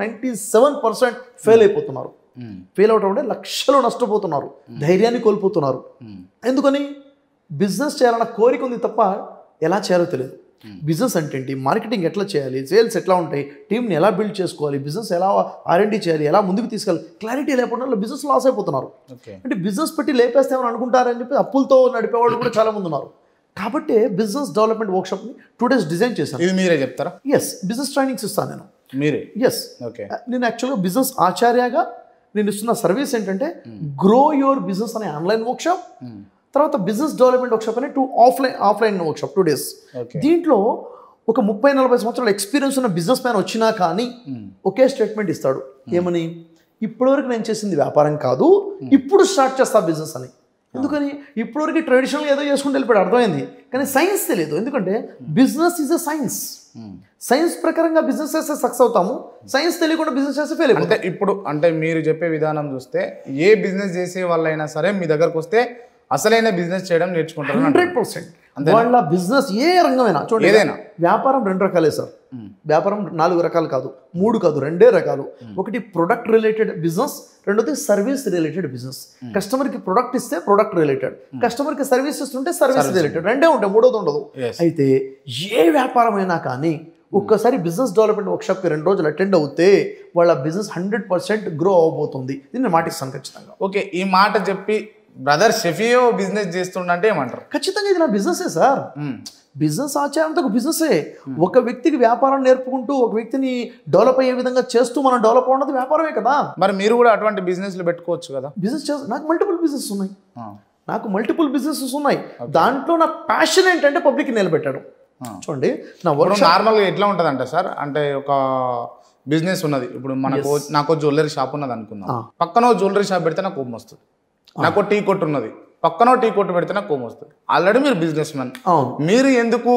97% ఫెయిల్ అయిపోతున్నారు. ఫెయిల్ అవడం అంటే లక్షలు నష్టపోతున్నారు, ధైర్యాన్ని కోల్పోతున్నారు. ఎందుకని? బిజినెస్ చేయాలన్న కోరిక ఉంది తప్ప ఎలా చేయాలో తెలియదు. బిజినెస్ అంటే ఏంటి, మార్కెటింగ్ ఎట్లా చేయాలి, సేల్స్ ఎట్లా ఉంటాయి, టీంని ఎలా బిల్డ్ చేసుకోవాలి, బిజినెస్ ఎలా R&D చేయాలి, ఎలా ముందుకు తీసుకెళ్ళాలి, క్లారిటీ లేకపోవడం వల్ల బిజినెస్ లాస్ అయిపోతున్నారు. అంటే బిజినెస్ పెట్టి లేపేస్తామని అనుకుంటారని చెప్పి అప్పులతో నడిపేవాళ్ళు కూడా చాలా మంది ఉన్నారు. కాబట్టి బిజినెస్ డెవలప్మెంట్ వర్క్షాప్ని 2 days డిజైన్ చేశాను. ఇది మీరే చెప్తారా? ఎస్, బిజినెస్ ట్రైనింగ్స్ ఇస్తాను నేను. మీరే? ఎస్. నేను యాక్చువల్గా బిజినెస్ ఆచార్యగా నేను ఇస్తున్న సర్వీస్ ఏంటంటే గ్రో యువర్ బిజినెస్ అనే ఆన్లైన్ వర్క్షాప్, తర్వాత బిజినెస్ డెవలప్మెంట్ వర్క్షాప్ అనే 2 ఆఫ్లైన్ వర్క్షాప్ 2 days. దీంట్లో ఒక 30-40 సంవత్సరాల ఎక్స్పీరియన్స్ ఉన్న బిజినెస్ మ్యాన్ వచ్చినా కానీ ఒకే స్టేట్మెంట్ ఇస్తాడు. ఏమని? ఇప్పటివరకు నేను చేసింది వ్యాపారం కాదు, ఇప్పుడు స్టార్ట్ చేస్తా బిజినెస్ అని. ఎందుకని? ఇప్పటివరకు ట్రెడిషనల్గా ఏదో చేసుకుంటూ వెళ్ళిపోయాడు, అర్థమైంది. కానీ సైన్స్ తెలియదు. ఎందుకంటే business is a science. Science ప్రకారంగా బిజినెస్ చేస్తే సక్సెస్ అవుతాము, సైన్స్ తెలియకుండా బిజినెస్ చేస్తే ఫెయిల్ అయిపోతాం. అంటే ఇప్పుడు అంటే మీరు చెప్పే విధానం చూస్తే ఏ బిజినెస్ చేసే వాళ్ళైనా సరే మీ దగ్గరకు వస్తే అసలైన బిజినెస్ చేయడం నేర్చుకుంటారు. 100%. వాళ్ళ బిజినెస్ ఏ రంగమైనా చూడండి, ఏదైనా వ్యాపారం 2 రకాలే సార్. వ్యాపారం 4 రకాలు కాదు, 3 కాదు, 2 రకాలు. ఒకటి ప్రొడక్ట్ రిలేటెడ్ బిజినెస్, రెండోది సర్వీస్ రిలేటెడ్ బిజినెస్. కస్టమర్కి ప్రొడక్ట్ ఇస్తే ప్రొడక్ట్ రిలేటెడ్, కస్టమర్కి సర్వీస్ ఇస్తుంటే సర్వీస్ రిలేటెడ్, 2 ఉంటాయి, 3వది ఉండదు. అయితే ఏ వ్యాపారం అయినా కానీ ఒక్కసారి బిజినెస్ డెవలప్మెంట్ వర్క్షాప్కి 2 రోజులు అటెండ్ అవుతే వాళ్ళ బిజినెస్ 100% గ్రో అవబోతుంది. దీన్ని నేను మాటిస్తాను ఖచ్చితంగా. ఓకే, ఈ మాట చెప్పి బ్రదర్ షెఫియో బిజినెస్ చేస్తుండే ఏమంటారు? ఖచ్చితంగా ఇది నా బిజినెసే సార్. బిజినెస్ ఆచారంతో ఒక బిజినెసే. ఒక వ్యక్తికి వ్యాపారం నేర్పుకుంటూ ఒక వ్యక్తిని డెవలప్ అయ్యే విధంగా చేస్తూ మనం డెవలప్ అవ్వడం వ్యాపారమే కదా. మరి మీరు కూడా అటువంటి బిజినెస్లు పెట్టుకోవచ్చు కదా. బిజినెస్ నాకు మల్టిపుల్ బిజినెస్ ఉన్నాయి. దాంట్లో నా ప్యాషన్ ఏంటంటే పబ్లిక్ నిలబెట్టడం. చూడండి, నా వర్క్ నార్మల్గా ఎట్లా ఉంటుంది అంటే సార్, అంటే ఒక బిజినెస్ ఉన్నది. ఇప్పుడు నాకు జ్యువెలరీ షాప్ ఉన్నది అనుకుందాం. పక్కన జ్యువెలరీ షాప్ పెడితే నాకు కోపం వస్తుంది. నాకు టీ కొట్టు ఉన్నది, పక్కన టీ కొట్టు పెడితే నాకు కోపం వస్తుంది. ఆల్రెడీ మీరు బిజినెస్ మ్యాన్, మీరు ఎందుకు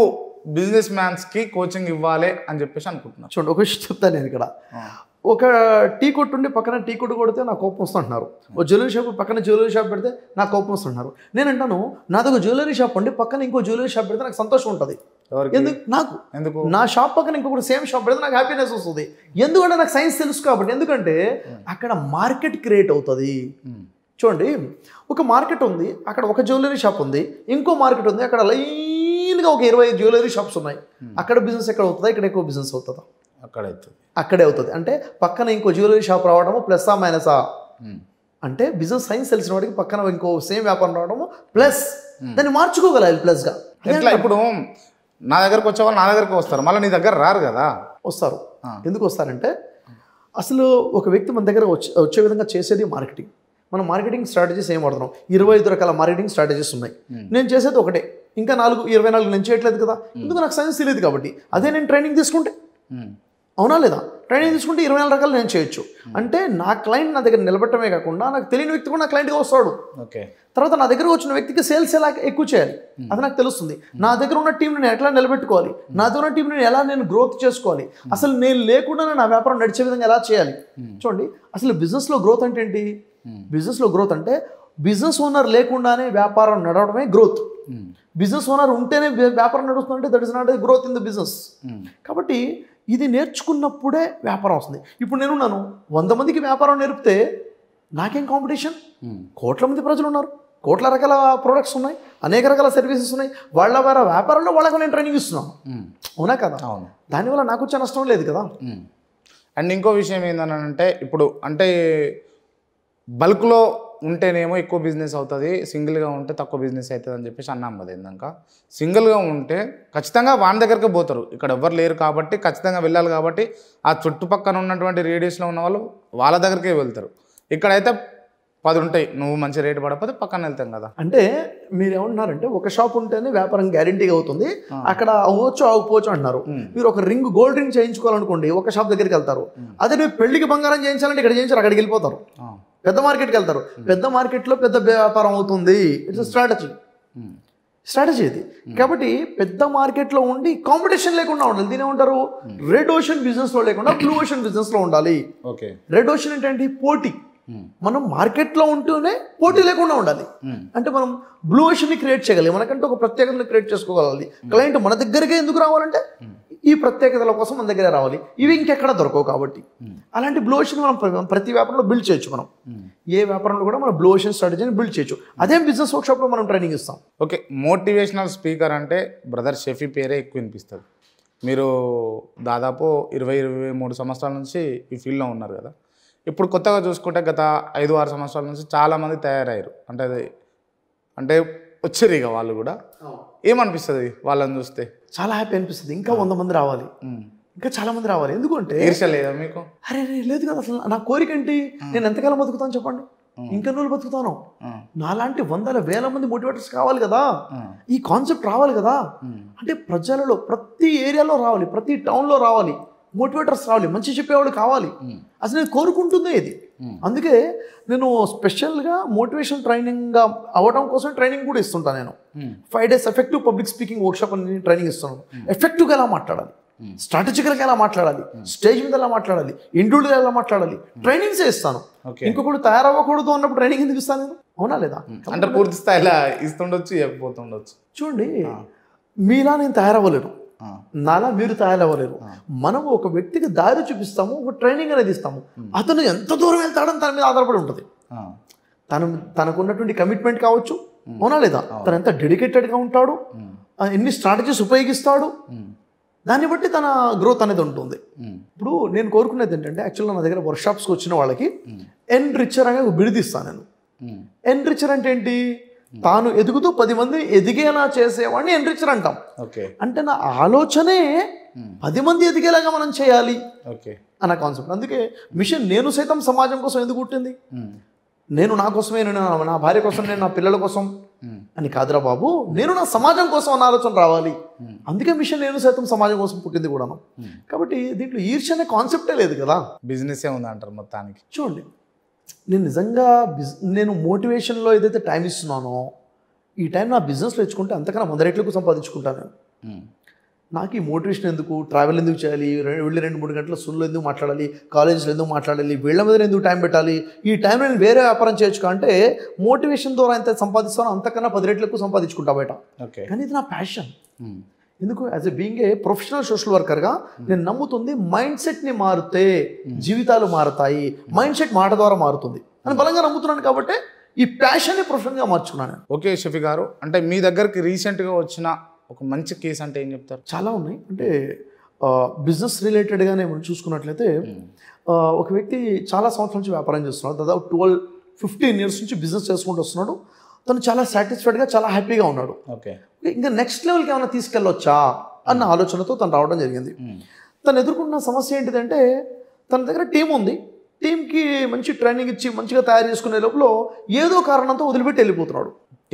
బిజినెస్ మ్యాన్స్కి కోచింగ్ ఇవ్వాలి అని చెప్పేసి అనుకుంటున్నాను. చూడండి, ఒక విషయం చెప్తాను నేను ఇక్కడ. ఒక టీ కొట్టు ఉండి పక్కన టీ కొట్టు కొడితే నాకు కోపం వస్తుంటున్నారు. ఒక జ్యువెలరీ షాప్ పక్కన జ్యువెలరీ షాప్ పెడితే నాకు కోపం వస్తుంటున్నారు. నేను అంటాను, నాది ఒక జ్యువెలరీ షాప్ ఉండి పక్కన ఇంకో జ్యువెలరీ షాప్ పెడితే నాకు సంతోషం ఉంటుంది. ఎందుకు నా షాప్ పక్కన ఇంకొకటి సేమ్ షాప్ పెడితే నాకు హ్యాపీనెస్ వస్తుంది. ఎందుకంటే నాకు సైన్స్ తెలుసు కాబట్టి. ఎందుకంటే అక్కడ మార్కెట్ క్రియేట్ అవుతుంది. చూడండి, ఒక మార్కెట్ ఉంది, అక్కడ ఒక జ్యువెలరీ షాప్ ఉంది, ఇంకో మార్కెట్ ఉంది, అక్కడ లైన్గా ఒక 20 జ్యువెలరీ షాప్స్ ఉన్నాయి. అక్కడ బిజినెస్ ఎక్కడ అవుతుందా? ఇక్కడ ఎక్కువ బిజినెస్ అవుతుందా? అక్కడే అవుతుంది. అంటే పక్కన ఇంకో జ్యువెలరీ షాప్ రావడము ప్లస్సా మైనసా? అంటే బిజినెస్ సైన్స్ తెలిసిన వాడికి పక్కన ఇంకో సేమ్ వ్యాపారం రావడము ప్లస్, దాన్ని మార్చుకోగలగాలి ప్లస్గా. ఎట్లా ఇప్పుడు నా దగ్గరకు వచ్చే వాళ్ళు నా దగ్గరకు వస్తారు, మళ్ళీ నీ దగ్గర రారు కదా? వస్తారు. ఎందుకు వస్తారంటే అసలు ఒక వ్యక్తి మన దగ్గర వచ్చే విధంగా చేసేది మార్కెటింగ్. మనం మార్కెటింగ్ స్ట్రాటజీస్ ఏం వాడుతున్నాం? 25 రకాల మార్కెటింగ్ స్ట్రాటజీస్ ఉన్నాయి. నేను చేసేది ఒకటే, ఇంకా 24 నేను చేయట్లేదు కదా. ఎందుకు? నాకు సైన్స్ తెలియదు కాబట్టి. అదే నేను ట్రైనింగ్ తీసుకుంటే, అవునా లేదా? ట్రైనింగ్ తీసుకుంటే 24 రకాలు నేను చేయొచ్చు. అంటే నా క్లయింట్ నా దగ్గర నిలబెట్టమే కాకుండా నాకు తెలియని వ్యక్తి కూడా నా క్లయింట్గా వస్తాడు. తర్వాత నా దగ్గర వచ్చిన వ్యక్తికి సేల్స్ ఎలా ఎక్కువ చేయాలి అది నాకు తెలుస్తుంది. నా దగ్గర ఉన్న టీంని నేను ఎట్లా నిలబెట్టుకోవాలి, నా దగ్గర ఉన్న టీంని ఎలా నేను గ్రోత్ చేసుకోవాలి, అసలు నేను లేకుండా నా వ్యాపారం నడిచే విధంగా ఎలా చేయాలి. చూడండి, అసలు బిజినెస్లో గ్రోత్ అంటే ఏంటి? బిజినెస్లో గ్రోత్ అంటే బిజినెస్ ఓనర్ లేకుండానే వ్యాపారం నడవడమే గ్రోత్. బిజినెస్ ఓనర్ ఉంటేనే వ్యాపారం నడుస్తుందంటే that is not a growth in the business. కాబట్టి ఇది నేర్చుకున్నప్పుడే వ్యాపారం వస్తుంది. ఇప్పుడు నేనున్నాను, 100 మందికి వ్యాపారం నేర్పితే నాకేం కాంపిటీషన్? కోట్ల మంది ప్రజలు ఉన్నారు, కోట్ల రకాల ప్రోడక్ట్స్ ఉన్నాయి, అనేక రకాల సర్వీసెస్ ఉన్నాయి. వాళ్ళ వ్యాపారంలో వాళ్ళకు నేను ట్రైనింగ్ ఇస్తున్నాను, అవునా కదా? దానివల్ల నాకు వచ్చే నష్టం లేదు కదా. అండ్ ఇంకో విషయం ఏంటంటే, ఇప్పుడు అంటే బల్క్లో ఉంటేనేమో ఎక్కువ బిజినెస్ అవుతుంది, సింగిల్గా ఉంటే తక్కువ బిజినెస్ అవుతుంది అని చెప్పేసి అన్నాం కదా. ఇందాక సింగిల్గా ఉంటే ఖచ్చితంగా వాని దగ్గరికి పోతారు, ఇక్కడ ఎవ్వరు లేరు కాబట్టి ఖచ్చితంగా వెళ్ళాలి కాబట్టి ఆ చుట్టుపక్కల ఉన్నటువంటి రేడియస్లో ఉన్న వాళ్ళు వాళ్ళ దగ్గరికే వెళ్తారు. ఇక్కడైతే 10 ఉంటాయి, నువ్వు మంచి రేటు పడకపోతే పక్కన వెళ్తాం కదా. అంటే మీరు ఏమంటున్నారంటే ఒక షాప్ ఉంటేనే వ్యాపారం గ్యారంటీగా అవుతుంది, అక్కడ అవ్వచ్చు అవ్వకపోవచ్చు అంటున్నారు. మీరు ఒక రింగ్, గోల్డ్ రింగ్ చేయించుకోవాలనుకోండి, ఒక షాప్ దగ్గరికి వెళ్తారు. అదే నువ్వు పెళ్లికి బంగారం చేయించాలంటే ఇక్కడ చేయించారు, అక్కడికి వెళ్ళిపోతారు, పెద్ద మార్కెట్కి వెళ్తారు. పెద్ద మార్కెట్లో పెద్ద వ్యాపారం అవుతుంది. ఇట్స్ స్ట్రాటజీ ఇది. కాబట్టి పెద్ద మార్కెట్లో ఉండి కాంపిటీషన్ లేకుండా ఉండాలి. దీని ఏమంటారు? రెడ్ ఓషన్ బిజినెస్లో లేకుండా బ్లూ ఓషన్ బిజినెస్లో ఉండాలి. రెడ్ ఓషన్ ఏంటంటే పోటీ. మనం మార్కెట్లో ఉంటూనే పోటీ లేకుండా ఉండాలి. అంటే మనం బ్లూ ఓషన్ని క్రియేట్ చేయగలి, మనకంటే ఒక ప్రత్యేకతను క్రియేట్ చేసుకోగలగాలి. క్లయింట్ మన దగ్గరికే ఎందుకు రావాలంటే ఈ ప్రత్యేకతల కోసం మన దగ్గర రావాలి, ఇవి ఇంకెక్కడ దొరకవు కాబట్టి. అలాంటి బ్లూ ఓషన్ మనం ప్రతి వ్యాపారంలో బిల్డ్ చేయొచ్చు. మనం ఏ వ్యాపారంలో కూడా మనం బ్లూ ఓషన్ స్ట్రాటజీని బిల్డ్ చేయొచ్చు. అదే బిజినెస్ వర్క్షాప్లో మనం ట్రైనింగ్ ఇస్తాం. ఓకే, మోటివేషనల్ స్పీకర్ అంటే బ్రదర్ షఫీ పేరే ఎక్కువ వినిపిస్తుంది. మీరు దాదాపు 20-23 సంవత్సరాల నుంచి ఈ ఫీల్డ్లో ఉన్నారు కదా. ఇప్పుడు కొత్తగా చూసుకుంటే గత 5-6 సంవత్సరాల నుంచి చాలామంది తయారయ్యారు. అంటే వచ్చారు ఇక వాళ్ళు కూడా. ఏమనిపిస్తుంది వాళ్ళని చూస్తే? చాలా హ్యాపీ అనిపిస్తుంది. ఇంకా 100 మంది రావాలి, ఇంకా చాలా మంది రావాలి. ఎందుకంటే ఈర్ష్య లేదా మీకు? అరే లేదు కదా. అసలు నా కోరిక ఏంటి? నేను ఎంతకాలం బతుకుతాను చెప్పండి? ఇంకా రోజులు బతుకుతాను. నాలాంటి 100,000 మంది మోటివేటర్స్ కావాలి కదా, ఈ కాన్సెప్ట్ రావాలి కదా. అంటే ప్రజలలో ప్రతి ఏరియాలో రావాలి, ప్రతి టౌన్లో రావాలి, మోటివేటర్స్ రావాలి, మంచి చెప్పేవాళ్ళు కావాలి. అసలు నేను కోరుకుంటుందే ఇది. అందుకే నేను స్పెషల్గా మోటివేషన్ ట్రైనింగ్ అవ్వడం కోసం ట్రైనింగ్ కూడా ఇస్తుంటాను. నేను 5 days effective public speaking workshop అని ట్రైనింగ్ ఇస్తున్నాను. ఎఫెక్టివ్గా ఎలా మాట్లాడాలి, స్ట్రాటజికల్గా ఎలా మాట్లాడాలి, స్టేజ్ మీద ఎలా మాట్లాడాలి, ఇండివిజువల్గా ఎలా మాట్లాడాలి, ట్రైనింగ్సే ఇస్తాను. ఇంకొకటి తయారవ్వకూడదు అన్నప్పుడు ట్రైనింగ్ ఎందుకు ఇస్తాను నేను? అవునా లేదా? అంటే పూర్తి స్థాయిలో ఇస్తుండొచ్చు, ఇవ్వకపోతుండొచ్చు. చూడండి, మీలా నేను తయారవ్వలేను, నాలా మీరు తయారవ్వలేరు. మనం ఒక వ్యక్తికి దారి చూపిస్తాము, ఒక ట్రైనింగ్ అనేది ఇస్తాము. అతను ఎంత దూరం వెళ్తాడని తన మీద ఆధారపడి ఉంటుంది. తనకున్నటువంటి కమిట్మెంట్ కావచ్చు, అవునా లేదా, తను ఎంత డెడికేటెడ్గా ఉంటాడు, ఎన్ని స్ట్రాటజీస్ ఉపయోగిస్తాడు, దాన్ని బట్టి తన గ్రోత్ అనేది ఉంటుంది. ఇప్పుడు నేను కోరుకునేది ఏంటంటే, యాక్చువల్గా నా దగ్గర వర్క్షాప్స్కి వచ్చిన వాళ్ళకి ఎన్రిచర్ అనే బిడిదిస్తాను నేను. ఎన్రిచర్ అంటే ఏంటి? తాను ఎదుగుతూ 10 మంది ఎదిగేలా చేసేవాడిని ఎన్రిచర్ అంటాం. అంటే నా ఆలోచనే 10 మంది ఎదిగేలాగా మనం చేయాలి అన్న కాన్సెప్ట్. అందుకే మిషన్ నేను సైతం సమాజం కోసం ఎందుకు పుట్టింది? నేను నా కోసమే, నేను నా భార్య కోసం, నేను నా పిల్లల కోసం అని కాదురా బాబు, నేను నా సమాజం కోసం అన్న ఆలోచన రావాలి. అందుకే మిషన్ నేను సైతం సమాజం కోసం పుట్టింది కూడాను. కాబట్టి దీంట్లో ఈర్ష్య అనే కాన్సెప్టే లేదు కదా. బిజినెస్ ఉంది అంటారు మొత్తానికి. చూడండి, నేను నిజంగా నేను మోటివేషన్లో ఏదైతే టైం ఇస్తున్నానో, ఈ టైం నా బిజినెస్లో ఇచ్చుకుంటే అంతకన్నా 100 రెట్లకు సంపాదించుకుంటాను. నాకు ఈ మోటివేషన్ ఎందుకు, ట్రావెల్ ఎందుకు చేయాలి, వెళ్ళి 2-3 గంటల సుల్లో ఎందుకు మాట్లాడాలి, కాలేజీలో ఎందుకు మాట్లాడాలి, వీళ్ళ మీద ఎందుకు టైం పెట్టాలి, ఈ టైంలో నేను వేరే వ్యాపారం చేయొచ్చు అంటే మోటివేషన్ ద్వారా ఎంత సంపాదిస్తానో అంతకన్నా 10 రెట్లు ఎక్కువ సంపాదించుకుంటా బయట. కానీ ఇది నా ప్యాషన్. ఎందుకు as a being a professional social వర్కర్గా నేను నమ్ముతుంది మైండ్ సెట్ని మారితే జీవితాలు మారుతాయి, మైండ్ సెట్ మాట ద్వారా మారుతుంది అని బలంగా నమ్ముతున్నాను. కాబట్టి ఈ ప్యాషన్ని ప్రొఫెషన్గా మార్చుకున్నాను. ఓకే షఫీ గారు, అంటే మీ దగ్గరికి రీసెంట్గా వచ్చిన ఒక మంచి కేసు అంటే ఏం చెప్తారు? చాలా ఉన్నాయి. అంటే బిజినెస్ రిలేటెడ్గానే మనం చూసుకున్నట్లయితే ఒక వ్యక్తి చాలా సంవత్సరాల నుంచి వ్యాపారం చేస్తున్నాడు. దాదాపు 12-15 ఇయర్స్ నుంచి బిజినెస్ చేసుకుంటూ వస్తున్నాడు. తను చాలా సాటిస్ఫైడ్గా, చాలా హ్యాపీగా ఉన్నాడు. ఓకే, ఇంకా నెక్స్ట్ లెవెల్కి ఏమైనా తీసుకెళ్ళొచ్చా అన్న ఆలోచనతో తను రావడం జరిగింది. తను ఎదుర్కొన్న సమస్య ఏంటిదంటే తన దగ్గర టీం ఉంది. టీంకి మంచి ట్రైనింగ్ ఇచ్చి మంచిగా తయారు చేసుకునే లోపల ఏదో కారణంతో వదిలిపెట్టి వెళ్ళిపోతున్నాడు.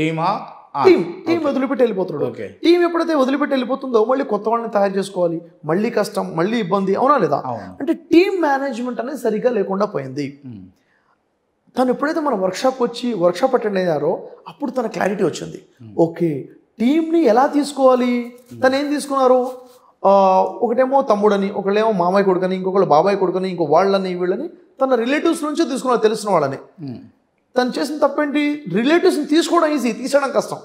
టీం వదిలిపెట్టి వెళ్ళిపోతున్నాడు. టీం ఎప్పుడైతే వదిలిపెట్టి వెళ్ళిపోతుందో మళ్ళీ కొత్త వాళ్ళని తయారు చేసుకోవాలి, మళ్ళీ కష్టం, మళ్ళీ ఇబ్బంది, అవునా లేదా? అంటే టీం మేనేజ్మెంట్ అనేది సరిగ్గా లేకుండా పోయింది. తను ఎప్పుడైతే మన వర్క్షాప్ అటెండ్ అయ్యారో అప్పుడు తన క్లారిటీ వచ్చింది. ఓకే, టీంని ఎలా తీసుకోవాలి? తను ఏం తీసుకున్నారు, ఒకటేమో తమ్ముడని, ఒకళ్ళేమో మామయ్య కొడుకని, ఇంకొకళ్ళు బాబాయ్ కొడుకని, ఇంకో వాళ్ళని వీళ్ళని తన రిలేటివ్స్ నుంచి తీసుకున్నారు, తెలిసిన వాళ్ళని. తను చేసిన తప్పేంటి, రిలేటివ్స్ని తీసుకోవడం ఈజీ, తీసేయడం కష్టం.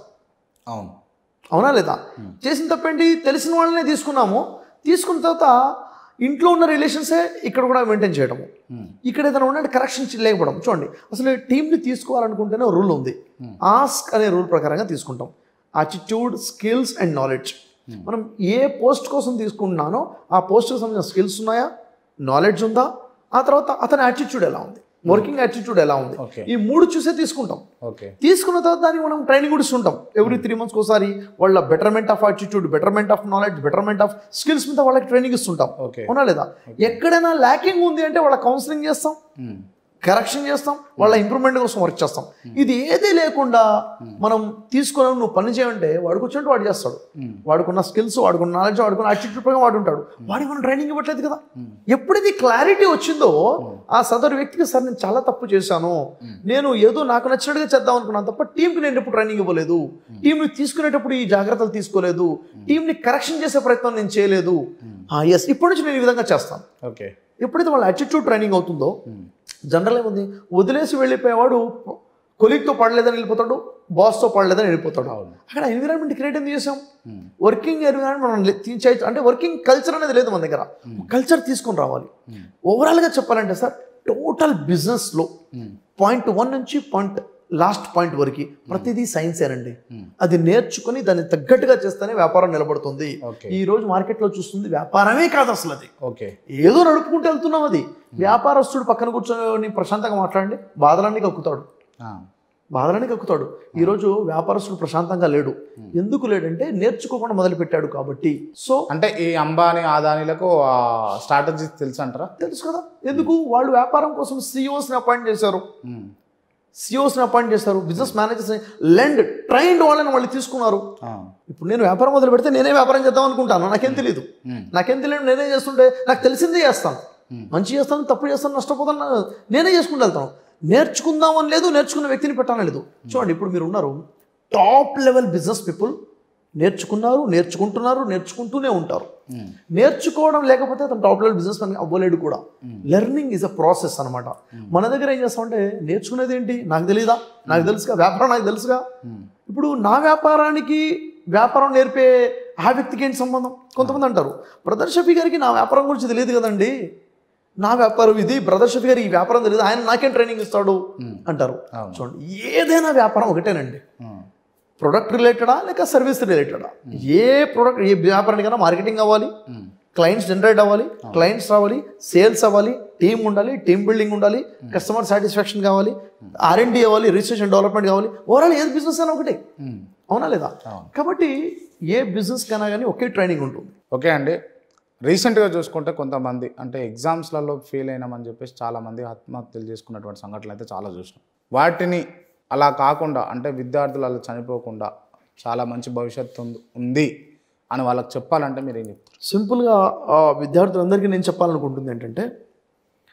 అవునా లేదా? చేసిన తప్పేంటి, తెలిసిన వాళ్ళనే తీసుకున్నాము. తీసుకున్న తర్వాత ఇంట్లో ఉన్న రిలేషన్సే ఇక్కడ కూడా మెయింటైన్ చేయడము. ఇక్కడ ఏదైనా ఉన్నట్టు కరెక్షన్ లేకపోవడం. చూడండి, అసలు టీంని తీసుకోవాలనుకుంటేనే రూల్ ఉంది. ఆస్క్ అనే రూల్ ప్రకారంగా తీసుకుంటాం. Attitude, skills and knowledge. మనం ఏ పోస్ట్ కోసం తీసుకుంటున్నానో ఆ పోస్ట్కి సంబంధించిన స్కిల్స్ ఉన్నాయా, నాలెడ్జ్ ఉందా, ఆ తర్వాత అతని యాటిట్యూడ్ ఎలా ఉంది, వర్కింగ్ యాటిట్యూడ్ ఎలా ఉంది, ఈ 3 చూసే తీసుకుంటాం. తీసుకున్న తర్వాత దానికి మనం ట్రైనింగ్ కూడా ఇస్తుంటాం. ఎవ్రీ 3 months ఒకసారి వాళ్ళ betterment of attitude, betterment of knowledge, betterment of skills మీద వాళ్ళకి ట్రైనింగ్ ఇస్తుంటాం. అవునా లేదా? ఎక్కడైనా ల్యాకింగ్ ఉంది అంటే వాళ్ళ కౌన్సిలింగ్ చేస్తాం, కరెక్షన్ చేస్తాం, వాళ్ళ ఇంప్రూవ్మెంట్ కోసం వర్క్ చేస్తాం. ఇది ఏది లేకుండా మనం తీసుకుని నువ్వు పని చేయంటే వాడికి వచ్చినట్టు వాడు చేస్తాడు. వాడుకున్న స్కిల్స్, వాడుకున్న నాలెడ్జ్, వాడుకున్న యాటిట్యూడ్ ప్రకారం వాడు ఉంటాడు. వాడికి మనం ట్రైనింగ్ ఇవ్వట్లేదు కదా. ఎప్పుడైతే క్లారిటీ వచ్చిందో ఆ సదరు వ్యక్తికి, సార్ నేను చాలా తప్పు చేశాను, నేను ఏదో నాకు నచ్చినట్టుగా చేద్దాం అనుకున్నాను తప్ప టీంకి నేను ఎప్పుడు ట్రైనింగ్ ఇవ్వలేదు, టీంని తీసుకునేటప్పుడు ఈ జాగ్రత్తలు తీసుకోలేదు, టీంని కరెక్షన్ చేసే ప్రయత్నం నేను చేయలేదు. ఎస్, ఇప్పటి నుంచి నేను ఈ విధంగా చేస్తాను. ఓకే, ఎప్పుడైతే వాళ్ళ యాటిట్యూడ్ ట్రైనింగ్ అవుతుందో జనరల్ ఏముంది, వదిలేసి వెళ్ళిపోయేవాడు కొలీగ్తో పడలేదని వెళ్ళిపోతాడు, బాస్తో పడలేదని వెళ్ళిపోతాడు. అక్కడ ఎన్విరాన్మెంట్ క్రియేట్ ఎందుకు చేసాం? వర్కింగ్ ఎన్విరాన్మెంట్ మనం అంటే వర్కింగ్ కల్చర్ అనేది లేదు మన దగ్గర. కల్చర్ తీసుకొని రావాలి. ఓవరాల్గా చెప్పాలంటే సార్, టోటల్ బిజినెస్లో పాయింట్ 1 నుంచి లాస్ట్ పాయింట్ వరకు ప్రతిదీ సైన్సేనండి. అది నేర్చుకుని దాన్ని తగ్గట్టుగా చేస్తేనే వ్యాపారం నిలబడుతుంది. ఈ రోజు మార్కెట్లో చూస్తుంది వ్యాపారమే కాదు అసలు, అది ఏదో నడుపుకుంటూ వెళ్తున్నాం. అది వ్యాపారస్తుడు పక్కన కూర్చొని ప్రశాంతంగా మాట్లాడండి, బాధలన్నీ కక్కుతాడు. ఈరోజు వ్యాపారస్తుడు ప్రశాంతంగా లేడు. ఎందుకు లేడంటే నేర్చుకోకుండా మొదలు పెట్టాడు కాబట్టి. సో అంటే ఈ అంబానీ, అదానీలకు స్ట్రాటజీ తెలుసు అంటారా? తెలుసు కదా. ఎందుకు? వాళ్ళు వ్యాపారం కోసం CEOస్ని అపాయింట్ చేశారు, బిజినెస్ మేనేజర్స్, ట్రైన్డ్ వాళ్ళని వాళ్ళు తీసుకున్నారు. ఇప్పుడు నేను వ్యాపారం మొదలు పెడితే నేనే వ్యాపారం చేద్దాం అనుకుంటాను, నాకేం తెలియదు. నేనే చేస్తుంటే నాకు తెలిసిందే చేస్తాను, మంచి చేస్తాను, తప్పు చేస్తాను, నష్టపోతాను, నేనే చేసుకుంటూ వెళ్తాను. నేర్చుకుందామని లేదు, నేర్చుకున్న వ్యక్తిని పెట్టాలని లేదు. చూడండి, ఇప్పుడు మీరు ఉన్నారు టాప్ లెవెల్ బిజినెస్ పీపుల్, నేర్చుకుంటున్నారు, నేర్చుకుంటూనే ఉంటారు. నేర్చుకోవడం లేకపోతే అతను టాప్ లెవెల్ బిజినెస్ మ్యాన్ అవ్వలేడు కూడా. లెర్నింగ్ ఈజ్ అ ప్రాసెస్ అనమాట. మన దగ్గర ఏం చేస్తామంటే, నేర్చుకునేది ఏంటి నాకు తెలియదా, నాకు తెలుసుగా, వ్యాపారం నాకు తెలుసుగా. ఇప్పుడు నా వ్యాపారానికి వ్యాపారం నేర్పే ఆ వ్యక్తికి ఏంటి సంబంధం? కొంతమంది అంటారు, బ్రదర్ షఫీ గారికి నా వ్యాపారం గురించి తెలియదు కదండి, నా వ్యాపారం ఇది, బ్రదర్ షఫీ గారికి ఈ వ్యాపారం తెలియదు, ఆయన నాకేం ట్రైనింగ్ ఇస్తాడు అంటారు. చూడండి, ఏదైనా వ్యాపారం ఒకటేనండి. ప్రొడక్ట్ రిలేటెడా లేక సర్వీస్ రిలేటెడా? ఏ వ్యాపారానికైనా మార్కెటింగ్ అవ్వాలి, క్లయింట్స్ జనరేట్ అవ్వాలి, క్లయింట్స్ రావాలి, సేల్స్ అవ్వాలి, టీమ్ ఉండాలి, టీమ్ బిల్డింగ్ ఉండాలి, కస్టమర్ సాటిస్ఫాక్షన్ కావాలి, R&D అవ్వాలి, రీసెర్చ్ అండ్ డెవలప్మెంట్ కావాలి. ఓవరాల్ ఏది బిజినెస్ అయినా ఒకటే, అవునా లేదా? కాబట్టి ఏ బిజినెస్ కైనా కానీ ఒకే ట్రైనింగ్ ఉంటుంది. ఓకే అండి, రీసెంట్గా చూసుకుంటే కొంతమంది అంటే ఎగ్జామ్స్లలో ఫెయిల్ అయినామని చెప్పేసి చాలామంది ఆత్మహత్యలు చేసుకున్నటువంటి సంఘటనలు అయితే చాలా చూసినాం. వాటిని అలా కాకుండా, అంటే విద్యార్థులు అలా చనిపోకుండా చాలా మంచి భవిష్యత్తు ఉంది అని వాళ్ళకి చెప్పాలంటే మీరు ఏం చెప్తారు? సింపుల్గా విద్యార్థులందరికీ నేను చెప్పాలనుకుంటుంది ఏంటంటే,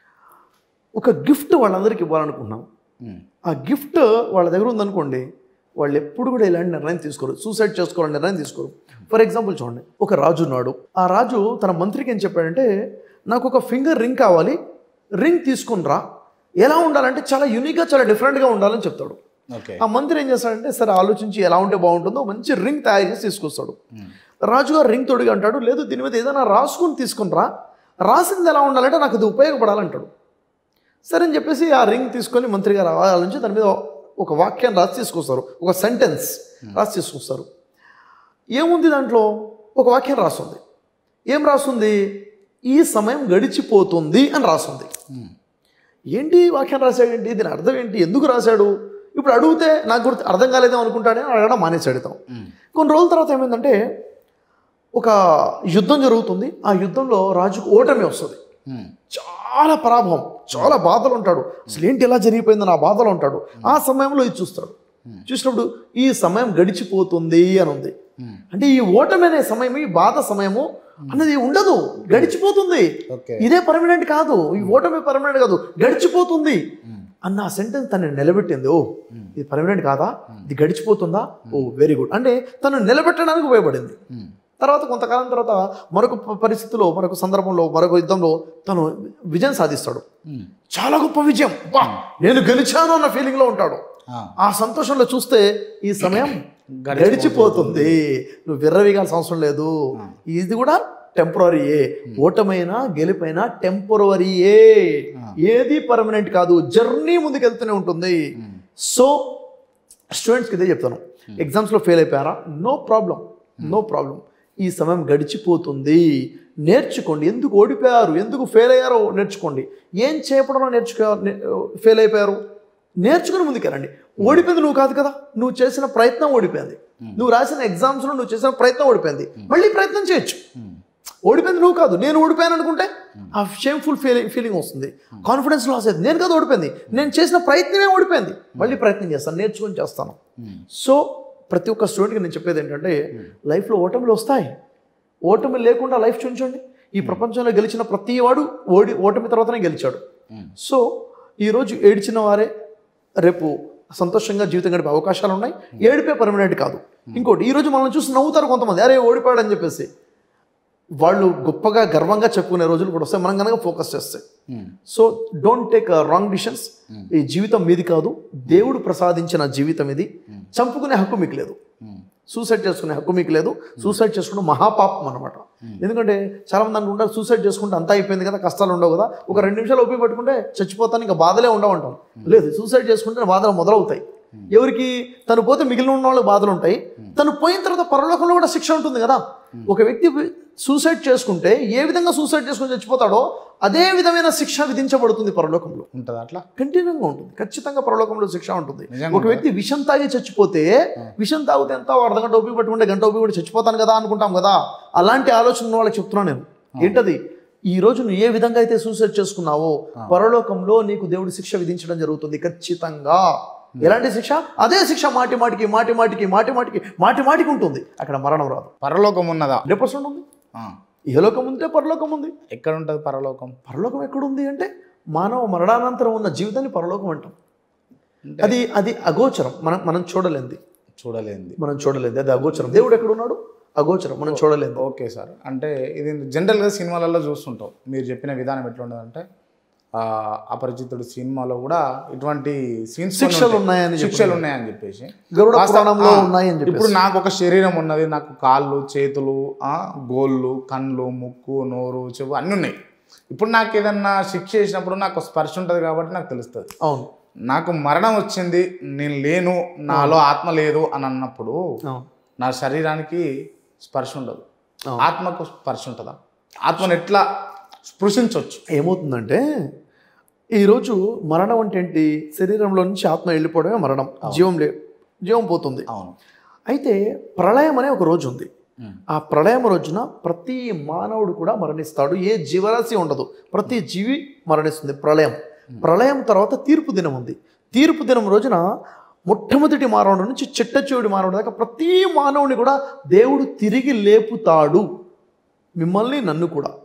ఒక గిఫ్ట్ వాళ్ళందరికీ ఇవ్వాలనుకుంటున్నాం. ఆ గిఫ్ట్ వాళ్ళ దగ్గర ఉందనుకోండి, వాళ్ళు ఎప్పుడు కూడా ఇలాంటి నిర్ణయం తీసుకోరు, సూసైడ్ చేసుకోవాలని నిర్ణయం తీసుకోరు. ఫర్ ఎగ్జాంపుల్ చూడండి, ఒక రాజు ఉన్నాడు. ఆ రాజు తన మంత్రికి ఏం చెప్పాడంటే, నాకు ఒక ఫింగర్ రింగ్ కావాలి, రింగ్ తీసుకుని రా, ఎలా ఉండాలంటే చాలా యూనిక్గా చాలా డిఫరెంట్గా ఉండాలని చెప్తాడు. ఆ మంత్రి ఏం చేస్తాడంటే, సరే ఆలోచించి ఎలా ఉంటే బాగుంటుందో మంచి రింగ్ తయారు చేసి తీసుకొస్తాడు. రాజుగారు రింగ్ తొడిగి అంటాడు, లేదు దీని మీద ఏదైనా రాసుకుని తీసుకుని రా, రాసింది ఎలా ఉండాలంటే నాకు అది ఉపయోగపడాలంటాడు. సరే అని చెప్పేసి ఆ రింగ్ తీసుకొని మంత్రి గారు ఆలోచించి దాని మీద ఒక వాక్యాన్ని రాసి తీసుకొస్తారు, ఒక సెంటెన్స్ రాసి తీసుకొస్తారు. ఏముంది దాంట్లో? ఒక వాక్యం రాస్తుంది. ఏం రాస్తుంది? ఈ సమయం గడిచిపోతుంది అని రాస్తుంది. ఏంటి వాక్యం రాశాడేంటి, దీని అర్థం ఏంటి, ఎందుకు రాశాడు? ఇప్పుడు అడిగితే నాకు గుర్తు అర్థం కాలేదేమో అనుకుంటానే అడగడం మానేసి అడుగుతాం. కొన్ని రోజుల తర్వాత ఏమైందంటే, ఒక యుద్ధం జరుగుతుంది. ఆ యుద్ధంలో రాజుకు ఓటమి వస్తుంది. చాలా పరాభవం, చాలా బాధలు ఉంటాడు. అసలు ఏంటి ఎలా జరిగిపోయిందో నా బాధలో ఉంటాడు. ఆ సమయంలో ఇది చూస్తాడు. చూసినప్పుడు ఈ సమయం గడిచిపోతుంది అని ఉంది. అంటే ఈ ఓటమి అనే సమయం, ఈ బాధ సమయము అన్నది ఉండదు, గడిచిపోతుంది. ఇదే పర్మనెంట్ కాదు, ఈ ఓటమి పర్మనెంట్ కాదు, గడిచిపోతుంది అన్న ఆ సెంటెన్స్ తను నిలబెట్టింది. ఓ ఇది పర్మనెంట్ కాదా, ఇది గడిచిపోతుందా, ఓ వెరీ గుడ్ అంటే తను నిలబెట్టడానికి ఉపయోగపడింది. తర్వాత కొంతకాలం తర్వాత మరొక పరిస్థితిలో, మరొక సందర్భంలో, మరొక యుద్ధంలో తను విజయం సాధిస్తాడు. చాలా గొప్ప విజయం, బా నేను గెలిచాను అన్న ఫీలింగ్లో ఉంటాడు. ఆ సంతోషంలో చూస్తే ఈ సమయం గడిచిపోతుంది, నువ్వు విర్రవీగాల్సిన అవసరం లేదు, ఇది కూడా టెంపరరీయే. ఓటమైనా గెలిపైనా టెంపరరీయే, ఏది పర్మనెంట్ కాదు, జర్నీ ముందుకెళ్తూనే ఉంటుంది. సో స్టూడెంట్స్కి ఇదే చెప్తాను, ఎగ్జామ్స్లో ఫెయిల్ అయిపోయారా, నో ప్రాబ్లం, నో ప్రాబ్లం, ఈ సమయం గడిచిపోతుంది, నేర్చుకోండి. ఎందుకు ఓడిపోయారు, ఎందుకు ఫెయిల్ అయ్యారో నేర్చుకోండి. ఏం చేయడంలో ఫెయిల్ అయిపోయారు నేర్చుకుని ముందుకెళ్ళండి. ఓడిపోయింది నువ్వు కాదు కదా, నువ్వు చేసిన ప్రయత్నం ఓడిపోయింది, నువ్వు రాసిన ఎగ్జామ్స్లో నువ్వు చేసిన ప్రయత్నం ఓడిపోయింది, మళ్ళీ ప్రయత్నం చేయొచ్చు. ఓడిపోయింది నువ్వు కాదు, నేను ఓడిపోయాను అనుకుంటే ఆ షేమ్ఫుల్ ఫీలింగ్ వస్తుంది, కాన్ఫిడెన్స్ లాస్ అవుతుంది. నేను కాదు ఓడిపోయింది, నేను చేసిన ప్రయత్నమే ఓడిపోయింది, మళ్ళీ ప్రయత్నం చేస్తాను, నేర్చుకొని చేస్తాను. సో ప్రతి ఒక్క స్టూడెంట్కి నేను చెప్పేది ఏంటంటే, లైఫ్లో ఓటమిలు వస్తాయి, ఓటమి లేకుండా లైఫ్ చూంచండి. ఈ ప్రపంచంలో గెలిచిన ప్రతి వాడు ఓటమి తర్వాతనే గెలిచాడు. సో ఈరోజు ఏడ్చిన వారే రేపు సంతోషంగా జీవితం గడిపే అవకాశాలు ఉన్నాయి. ఏడిపే పర్మనెంట్ కాదు. ఇంకోటి, ఈరోజు మనల్ని చూసి నవ్వుతారు కొంతమంది, అరే ఓడిపోయాడు అని చెప్పేసి. వాళ్ళు గొప్పగా గర్వంగా చెప్పుకునే రోజులు కూడా వస్తాయి మనం కనుక ఫోకస్ చేస్తే. So don't take wrong decisions. ఈ జీవితం మీది కాదు, దేవుడు ప్రసాదించిన జీవితం ఇది. చంపుకునే హక్కు మీకు లేదు, సూసైడ్ చేసుకునే హక్కు మీకు లేదు. సూసైడ్ చేసుకుంటే మహాపాపం అనమాట. ఎందుకంటే చాలామంది అనుకుంటారు సూసైడ్ చేసుకుంటే అంతా అయిపోయింది కదా, కష్టాలు ఉండవు కదా, ఒక 2 నిమిషాలు ఓపిక పట్టుకుంటే చచ్చిపోతాను, ఇంకా బాధలే ఉండవు అంటాం. లేదు, సూసైడ్ చేసుకుంటే బాధలు మొదలవుతాయి. ఎవరికి? తను పోతే మిగిలిన ఉన్న వాళ్ళకి బాధలు ఉంటాయి, తను పోయిన తర్వాత పరలోకంలో కూడా శిక్ష ఉంటుంది కదా. ఒక వ్యక్తి సూసైడ్ చేసుకుంటే ఏ విధంగా సూసైడ్ చేసుకుని చచ్చిపోతాడో అదే విధమైన శిక్ష విధించబడుతుంది పరలోకంలో. ఉంటుంది, అట్లా కంటిన్యూగా ఉంటుంది. ఖచ్చితంగా పరలోకంలో శిక్ష ఉంటుంది. ఒక వ్యక్తి విషం తాగి చచ్చిపోతే, విషం తాగితే ఎంత అర్ధగంట ఓపిక పట్టుకుంటే గంట ఓపిక కూడా చచ్చిపోతాను కదా అనుకుంటాం కదా, అలాంటి ఆలోచన ఉన్న వాళ్ళకి చెప్తున్నాను నేను. ఏంటది? ఈ రోజు నువ్వు ఏ విధంగా అయితే సూసైడ్ చేసుకున్నావో పరలోకంలో నీకు దేవుడు శిక్ష విధించడం జరుగుతుంది ఖచ్చితంగా. ఎలాంటి శిక్ష? అదే శిక్ష మాటి మాటికి ఉంటుంది. అక్కడ మరణం రాదు. పరలోకం ఉన్నదా? 100% ఉంది. ఇహలోకం ఉంటే పరలోకం ఉంది. ఎక్కడ ఉంటుంది పరలోకం? పరలోకం ఎక్కడుంది అంటే మానవ మరణానంతరం ఉన్న జీవితాన్ని పరలోకం అంటాం. అది అగోచరం, మనం చూడలేంది. మనం చూడలేదు, అది అగోచరం. దేవుడు ఎక్కడున్నాడు? అగోచరం, మనం చూడలేదు. ఓకే సార్, అంటే ఇది జనరల్గా సినిమాలలో చూస్తుంటాం. మీరు చెప్పిన విధానం ఎట్లా ఉండదంటే, అపరిచితుడు సినిమాలో కూడా ఇటువంటి శిక్షలు ఉన్నాయని చెప్పేసి, ఇప్పుడు నాకు ఒక శరీరం ఉన్నది, నాకు కాళ్ళు, చేతులు, గోళ్ళు, కళ్ళు, ముక్కు, నోరు, చెవు అన్నీ ఉన్నాయి. ఇప్పుడు నాకు ఏదన్నా శిక్ష చేసినప్పుడు నాకు స్పర్శ ఉంటుంది కాబట్టి నాకు తెలుస్తుంది. అవును, నాకు మరణం వచ్చింది, నేను లేను, నాలో ఆత్మ లేదు అని అన్నప్పుడు నా శరీరానికి స్పర్శ ఉండదు, ఆత్మకు స్పర్శ ఉంటుందా? ఆత్మను ఎట్లా స్పృశించవచ్చు? ఏమవుతుందంటే, ఈరోజు మరణం అంటే ఏంటి? శరీరంలో నుంచి ఆత్మ వెళ్ళిపోవడమే మరణం, జీవం పోతుంది. అయితే ప్రళయం అనే ఒక రోజు ఉంది. ఆ ప్రళయం రోజున ప్రతి మానవుడు కూడా మరణిస్తాడు. ఏ జీవరాశి ఉండదు, ప్రతి జీవి మరణిస్తుంది. ప్రళయం తర్వాత తీర్పు దినం ఉంది. తీర్పు దినం రోజున మొట్టమొదటి మానవుడి నుంచి చిట్ట చివరి మానవుడి దాకా ప్రతి మానవుని కూడా దేవుడు తిరిగి లేపుతాడు. మిమ్మల్ని, నన్ను కూడా.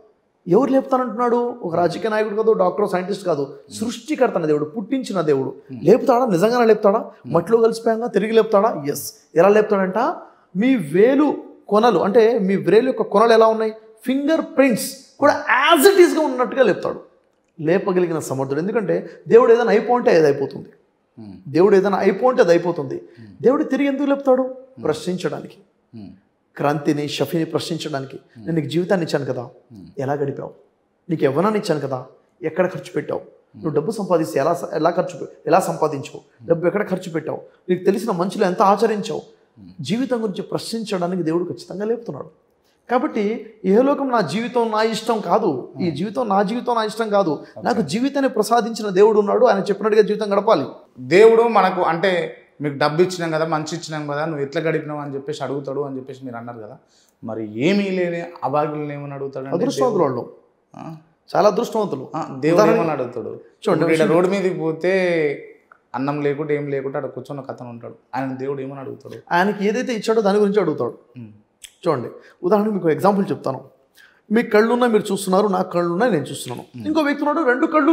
ఎవరు లేపుతానంటున్నాడు? ఒక రాజకీయ నాయకుడు కాదు, డాక్టర్, సైంటిస్ట్ కాదు, సృష్టికర్త అన్న దేవుడు, పుట్టించిన దేవుడు. లేపుతాడా? నిజంగానే లేపుతాడా? మట్టిలో కలిసిపోయాక తిరిగి లేపుతాడా? ఎస్. ఎలా లేపుతాడంట? మీ వేలు కొనలు, అంటే మీ వేలు యొక్క కొనలు ఎలా ఉన్నాయి, ఫింగర్ ప్రింట్స్ కూడా యాజ్ ఇట్ ఈస్గా ఉన్నట్టుగా లేపుతాడు. లేపగలిగిన సమర్థుడు. ఎందుకంటే దేవుడు ఏదైనా అయిపోతే అది అయిపోతుంది. దేవుడు ఏదైనా అయిపోతే అది అయిపోతుంది. దేవుడు తిరిగి ఎందుకు లేపుతాడు? ప్రశ్నించడానికి. క్రాంతిని, షఫీని ప్రశ్నించడానికి. నేను నీకు జీవితాన్ని ఇచ్చాను కదా, ఎలా గడిపావు? నీకు యవ్వనాన్ని ఇచ్చాను కదా, ఎక్కడ ఖర్చు పెట్టావు? నువ్వు డబ్బు సంపాదిస్తే ఎలా సంపాదించావు? డబ్బు ఎక్కడ ఖర్చు పెట్టావు? నీకు తెలిసిన మంచులు ఎంత ఆచరించావు? జీవితం గురించి ప్రశ్నించడానికి దేవుడు ఖచ్చితంగా లేపుతున్నాడు. కాబట్టి ఇహలోకం నా జీవితం నా ఇష్టం కాదు, ఈ జీవితం నా ఇష్టం కాదు, నాకు జీవితాన్ని ప్రసాదించిన దేవుడు ఉన్నాడు, ఆయన చెప్పినట్టుగా జీవితం గడపాలి. దేవుడు మనకు అంటే మీకు డబ్బు ఇచ్చినాం కదా, మంచి ఇచ్చినాం కదా, నువ్వు ఎట్లా గడిపినావు అని చెప్పేసి అడుగుతాడు అని చెప్పేసి మీరు అన్నారు కదా. మరి ఏమీ లేని అభాగ్యులను ఏమని అడుగుతాడు? అదృష్టవంతులు వాళ్ళు, చాలా అదృష్టవంతులు. దేవుడు ఏమని అడుగుతాడు? చూడండి, రోడ్డు మీదకి పోతే అన్నం లేకుండా ఏం లేకుండా అక్కడ కూర్చొని ఒక అతను ఉంటాడు, ఆయన దేవుడు ఏమని అడుగుతాడు? ఆయనకి ఏదైతే ఇచ్చాడో దాని గురించి అడుగుతాడు. చూడండి, ఉదాహరణకు మీకు ఎగ్జాంపుల్ చెప్తాను. మీ కళ్ళున్నా మీరు చూస్తున్నారు, నా కళ్ళున్నా నేను చూస్తున్నాను. ఇంకో వ్యక్తి ఉన్నాడు, రెండు కళ్ళు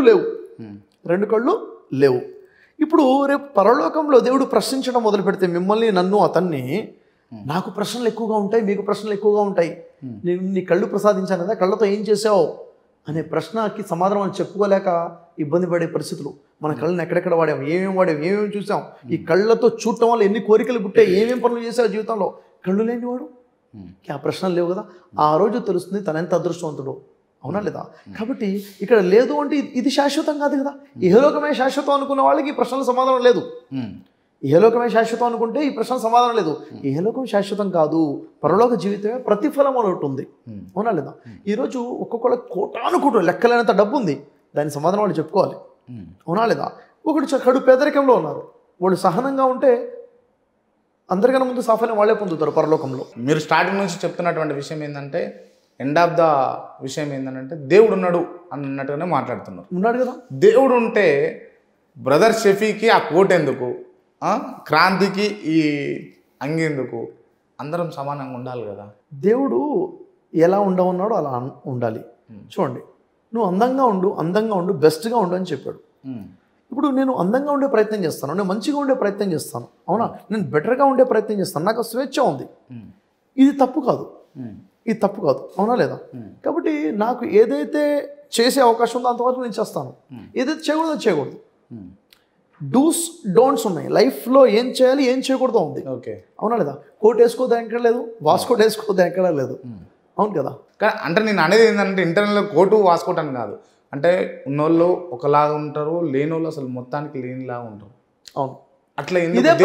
లేవు. ఇప్పుడు రేపు పరలోకంలో దేవుడు ప్రశ్నించడం మొదలు పెడితే మిమ్మల్ని, నన్ను, అతన్ని, నాకు ప్రశ్నలు ఎక్కువగా ఉంటాయి, మీకు ప్రశ్నలు ఎక్కువగా ఉంటాయి. నేను నీ కళ్ళు ప్రసాదించాను కదా, కళ్ళతో ఏం చేసావు అనే ప్రశ్నకి సమాధానం చెప్పుకోలేక ఇబ్బంది పడే పరిస్థితులు. మన కళ్ళని ఎక్కడెక్కడ వాడాం, ఏమేమి చూసాం, ఈ కళ్ళతో చూడటం వల్ల ఎన్ని కోరికలు పుట్టాయి, ఏమేమి పనులు చేసావు జీవితంలో. కళ్ళు లేనివాడు ఆ ప్రశ్నలు లేవు కదా. ఆ రోజు తెలుస్తుంది తన ఎంత అదృష్టవంతుడు. అవునా లేదా? కాబట్టి ఇక్కడ లేదు అంటే ఇది శాశ్వతం కాదు కదా. ఇహలోకమే శాశ్వతం అనుకున్న వాళ్ళకి ఈ ప్రశ్నల సమాధానం లేదు. ఇహలోకమే శాశ్వతం అనుకుంటే ఈ ప్రశ్న సమాధానం లేదు. ఇహలోకం శాశ్వతం కాదు, పరలోక జీవితమే ప్రతిఫలం అని ఒకటి ఉంది. అవునా లేదా? ఈరోజు ఒక్కొక్కళ్ళ కోటానుకోటు లెక్కలేనంత డబ్బు ఉంది, దాని సమాధానం వాళ్ళు చెప్పుకోవాలి. అవునా లేదా? ఒకటి కడు పేదరికంలో ఉన్నారు, వాళ్ళు సహనంగా ఉంటే అందరికన్నా ముందు సాఫల్యం వాళ్ళే పొందుతారు పరలోకంలో. మీరు స్టార్టింగ్ నుంచి చెప్తున్నటువంటి విషయం ఏంటంటే, ఎండ్ ఆఫ్ ద విషయం ఏంటంటే దేవుడు ఉన్నాడు అన్నట్టుగానే మాట్లాడుతున్నారు. ఉన్నాడు కదా. దేవుడు ఉంటే బ్రదర్ షఫీకి ఆ కోట్ ఎందుకు, క్రాంతికి ఈ అంగి ఎందుకు? అందరం సమానంగా ఉండాలి కదా. దేవుడు ఎలా ఉండమన్నాడో అలా ఉండాలి. చూడండి, నువ్వు అందంగా ఉండు, బెస్ట్గా ఉండు అని చెప్పాడు. ఇప్పుడు నేను అందంగా ఉండే ప్రయత్నం చేస్తాను, నేను మంచిగా ఉండే ప్రయత్నం చేస్తాను, అవునా, నేను బెటర్గా ఉండే ప్రయత్నం చేస్తాను, నాకు స్వేచ్ఛ ఉంది. ఇది తప్పు కాదు, అవునా లేదా? కాబట్టి నాకు ఏదైతే చేసే అవకాశం ఉందో అంతవరకు నేను చేస్తాను, ఏదైతే చేయకూడదు అది చేయకూడదు. డూస్ డోంట్స్ ఉన్నాయి లైఫ్లో, ఏం చేయాలి ఏం చేయకూడదు ఉంది. ఓకే, అవునా లేదా? కోట్ వేసుకోవద్దు ఎక్కడ లేదు, వాస్కోట్ వేసుకోవద్దు ఎక్కడ లేదు. అవును కదా. కానీ అంటే నేను అనేది ఏంటంటే ఇంటర్నల్గా కోటు వాసుకోవటం కాదు, అంటే ఉన్నోళ్ళు ఒకలాగా ఉంటారు, లేనోళ్ళు అసలు మొత్తానికి లేనిలాగా ఉంటారు. అవును, అట్లా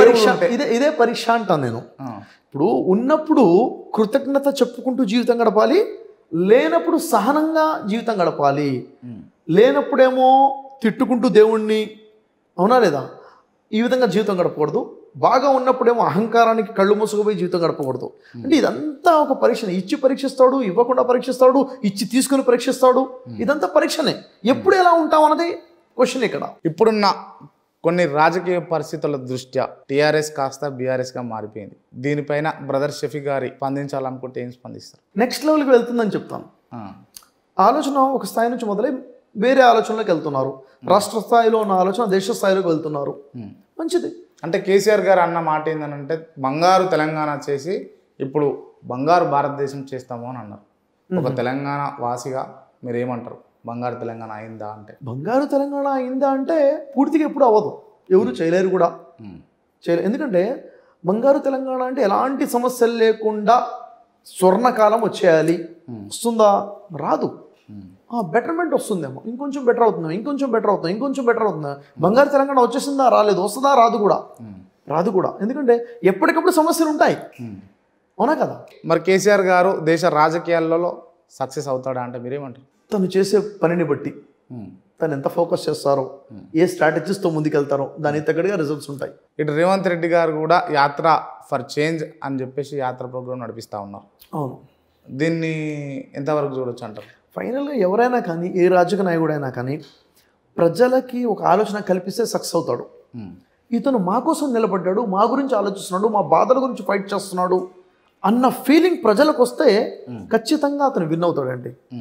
ఇదే పరీక్ష అంటాను నేను. ఇప్పుడు ఉన్నప్పుడు కృతజ్ఞత చెప్పుకుంటూ జీవితం గడపాలి, లేనప్పుడు సహనంగా జీవితం గడపాలి. లేనప్పుడేమో తిట్టుకుంటూ దేవుణ్ణి, అవునా లేదా, ఈ విధంగా జీవితం గడపకూడదు. బాగా ఉన్నప్పుడేమో అహంకారానికి కళ్ళు మూసుకుపోయి జీవితం గడపకూడదు. అంటే ఇదంతా ఒక పరీక్షనే. ఇచ్చి పరీక్షిస్తాడు, ఇవ్వకుండా పరీక్షిస్తాడు, ఇచ్చి తీసుకుని పరీక్షిస్తాడు. ఇదంతా పరీక్షనే. ఎప్పుడు ఎలా ఉంటాం అన్నది క్వశ్చన్ ఇక్కడ. ఇప్పుడున్న కొన్ని రాజకీయ పరిస్థితుల దృష్ట్యా టీఆర్ఎస్ కాస్త బీఆర్ఎస్గా మారిపోయింది. దీనిపైన బ్రదర్ షఫీ గారి స్పందించాలనుకుంటే ఏం స్పందిస్తారు? నెక్స్ట్ లెవెల్కి వెళ్తుందని చెప్తాను. ఆలోచన ఒక స్థాయి నుంచి మొదలై వేరే ఆలోచనలోకి వెళ్తున్నారు. రాష్ట్ర స్థాయిలో ఉన్న ఆలోచన దేశ స్థాయిలోకి వెళ్తున్నారు. మంచిది. అంటే కేసీఆర్ గారు అన్న మాట ఏంటంటే బంగారు తెలంగాణ చేసి ఇప్పుడు బంగారు భారతదేశం చేస్తాము అని అన్నారు. ఒక తెలంగాణ వాసిగా మీరు ఏమంటారు? బంగారు తెలంగాణ అయిందా అంటే? బంగారు తెలంగాణ అయిందా అంటే పూర్తిగా ఎప్పుడు అవ్వదు, ఎవరు చేయలేరు కూడా. ఎందుకంటే బంగారు తెలంగాణ అంటే ఎలాంటి సమస్యలు లేకుండా స్వర్ణకాలం వచ్చేయాలి. వస్తుందా? రాదు. బెటర్మెంట్ వస్తుందేమో, ఇంకొంచెం బెటర్ అవుతుందేమో, ఇంకొంచెం బెటర్ అవుతుందా. బంగారు తెలంగాణ వచ్చేసిందా? రాలేదు. వస్తుందా? రాదు కూడా. ఎందుకంటే ఎప్పటికప్పుడు సమస్యలు ఉంటాయి. అవునా కదా. మరి కేసీఆర్ గారు దేశ రాజకీయాలలో సక్సెస్ అవుతాడా అంటే మీరేమంటారు? తను చేసే పనిని బట్టి, తను ఎంత ఫోకస్ చేస్తారో, ఏ స్ట్రాటజీస్తో ముందుకెళ్తారో దానికి తగ్గట్టుగా రిజల్ట్స్ ఉంటాయి. ఇటు రేవంత్ రెడ్డి గారు కూడా యాత్ర ఫర్ చేంజ్ అని చెప్పేసి యాత్ర ప్రోగ్రామ్ నడిపిస్తూ ఉన్నారు. అవును, దీన్ని ఎంతవరకు చూడొచ్చు అంటారు? ఫైనల్గా ఎవరైనా కానీ, ఏ రాజకీయ నాయకుడైనా కానీ ప్రజలకి ఒక ఆలోచన కల్పిస్తే సక్సెస్ అవుతాడు. ఇతను మా కోసం నిలబడ్డాడు, మా గురించి ఆలోచిస్తున్నాడు, మా బాధల గురించి ఫైట్ చేస్తున్నాడు అన్న ఫీలింగ్ ప్రజలకు వస్తే ఖచ్చితంగా అతను విన్ అవుతాడండి.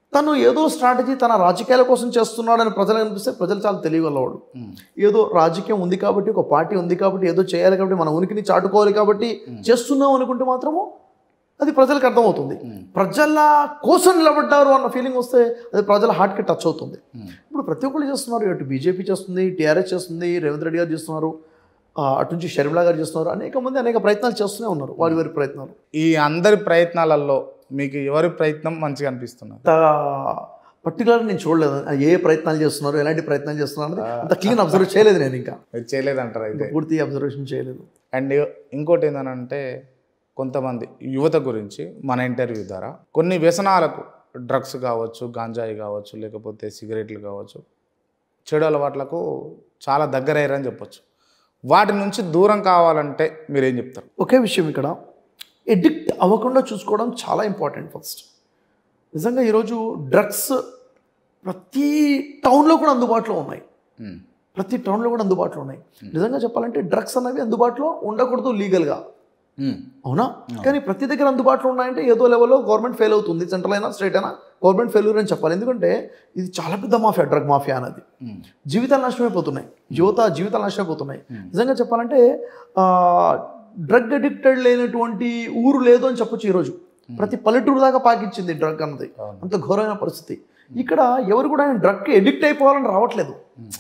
తను ఏదో స్ట్రాటజీ తన రాజకీయాల కోసం చేస్తున్నాడని ప్రజలకు అనిపిస్తే ప్రజలు చాలా తెలియగలవాడు. ఏదో రాజకీయం ఉంది కాబట్టి, ఒక పార్టీ ఉంది కాబట్టి, ఏదో చేయాలి కాబట్టి, మన ఉనికిని చాటుకోవాలి కాబట్టి చేస్తున్నాం అనుకుంటే మాత్రము అది ప్రజలకు అర్థమవుతుంది. ప్రజల కోసం నిలబడ్డారు అన్న ఫీలింగ్ వస్తే అది ప్రజల హార్ట్కి టచ్ అవుతుంది. ఇప్పుడు ప్రతి ఒక్కరు చేస్తున్నారు. ఇటు బీజేపీ చేస్తుంది, టీఆర్ఎస్ చేస్తుంది, రేవంత్ రెడ్డి గారు చేస్తున్నారు, అటు నుంచి షర్మిలా గారు చేస్తున్నారు. అనేక మంది అనేక ప్రయత్నాలు చేస్తూనే ఉన్నారు, వారి ప్రయత్నాలు. ఈ అందరి ప్రయత్నాలలో మీకు ఎవరి ప్రయత్నం మంచిగా అనిపిస్తున్నారు? పర్టికులర్ నేను చూడలేదు ఏ ప్రయత్నాలు చేస్తున్నారు, ఎలాంటి ప్రయత్నాలు చేస్తున్నారు అనేది అంత క్లీన్ అబ్జర్వ్ చేయలేదు. నేను ఇంకా చేయలేదంటారు అయితే? పూర్తి అబ్జర్వేషన్ చేయలేదు. అండ్ ఇంకోటి ఏంటంటే కొంతమంది యువత గురించి మన ఇంటర్వ్యూ ద్వారా కొన్ని వ్యసనాలకు, డ్రగ్స్ కావచ్చు, గాంజాయి కావచ్చు, లేకపోతే సిగరెట్లు కావచ్చు, చెడు అలవాట్లకు చాలా దగ్గరయ్యారని చెప్పొచ్చు. వాటి నుంచి దూరం కావాలంటే మీరేం చెప్తారు? ఒకే విషయం ఇక్కడ, ఎడిక్ట్ అవ్వకుండా చూసుకోవడం చాలా ఇంపార్టెంట్. ఫస్ట్ నిజంగా ఈరోజు డ్రగ్స్ ప్రతి టౌన్లో కూడా అందుబాటులో ఉన్నాయి. ప్రతి టౌన్లో కూడా అందుబాటులో ఉన్నాయి. నిజంగా చెప్పాలంటే డ్రగ్స్ అనేవి అందుబాటులో ఉండకూడదు లీగల్గా, అవునా? కానీ ప్రతి దగ్గర అందుబాటులో ఉన్నాయంటే ఏదో లెవెల్లో గవర్నమెంట్ ఫెయిల్ అవుతుంది. సెంట్రల్ అయినా స్టేట్ అయినా గవర్నమెంట్ ఫెయిల్యూర్ అని చెప్పాలి. ఎందుకంటే ఇది చాలా పెద్ద మాఫియా, డ్రగ్ మాఫియా అనేది. జీవితాలు నాశనమైపోతున్నాయి, జీవితాలు నాశనమైపోతున్నాయి. నిజంగా చెప్పాలంటే డ్రగ్ అడిక్టెడ్ లేనటువంటి ఊరు లేదు అని చెప్పొచ్చు. ఈరోజు ప్రతి పల్లెటూరు దాకా పాకించింది డ్రగ్ అన్నది. అంత ఘోరమైన పరిస్థితి. ఇక్కడ ఎవరు కూడా నేను డ్రగ్కి ఎడిక్ట్ అయిపోవాలని రావట్లేదు.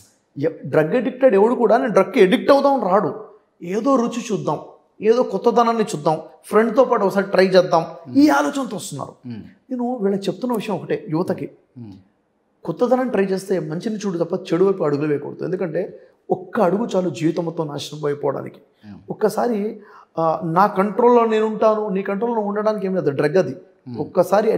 డ్రగ్ అడిక్టెడ్ ఎవడు కూడా నేను డ్రగ్కి ఎడిక్ట్ అవుదామని రాడు. ఏదో రుచి చూద్దాం, ఏదో కొత్తదనాన్ని చూద్దాం, ఫ్రెండ్తో పాటు ఒకసారి ట్రై చేద్దాం, ఈ ఆలోచనతో వస్తున్నారు. నేను వీళ్ళకి చెప్తున్న విషయం ఒకటే, యువతకి కొత్తదనాన్ని ట్రై చేస్తే మంచిని చూడు తప్ప చెడు వైపు అడుగులు వేయకూడదు. ఎందుకంటే ఒక్క అడుగు చాలు జీవితం మొత్తం నాశనం అయిపోవడానికి. ఒక్కసారి నా కంట్రోల్లో నేను ఉంటాను, నీ కంట్రోల్లో ఉండడానికి ఏం లేదు. డ్రగ్ అది ఒక్కసారి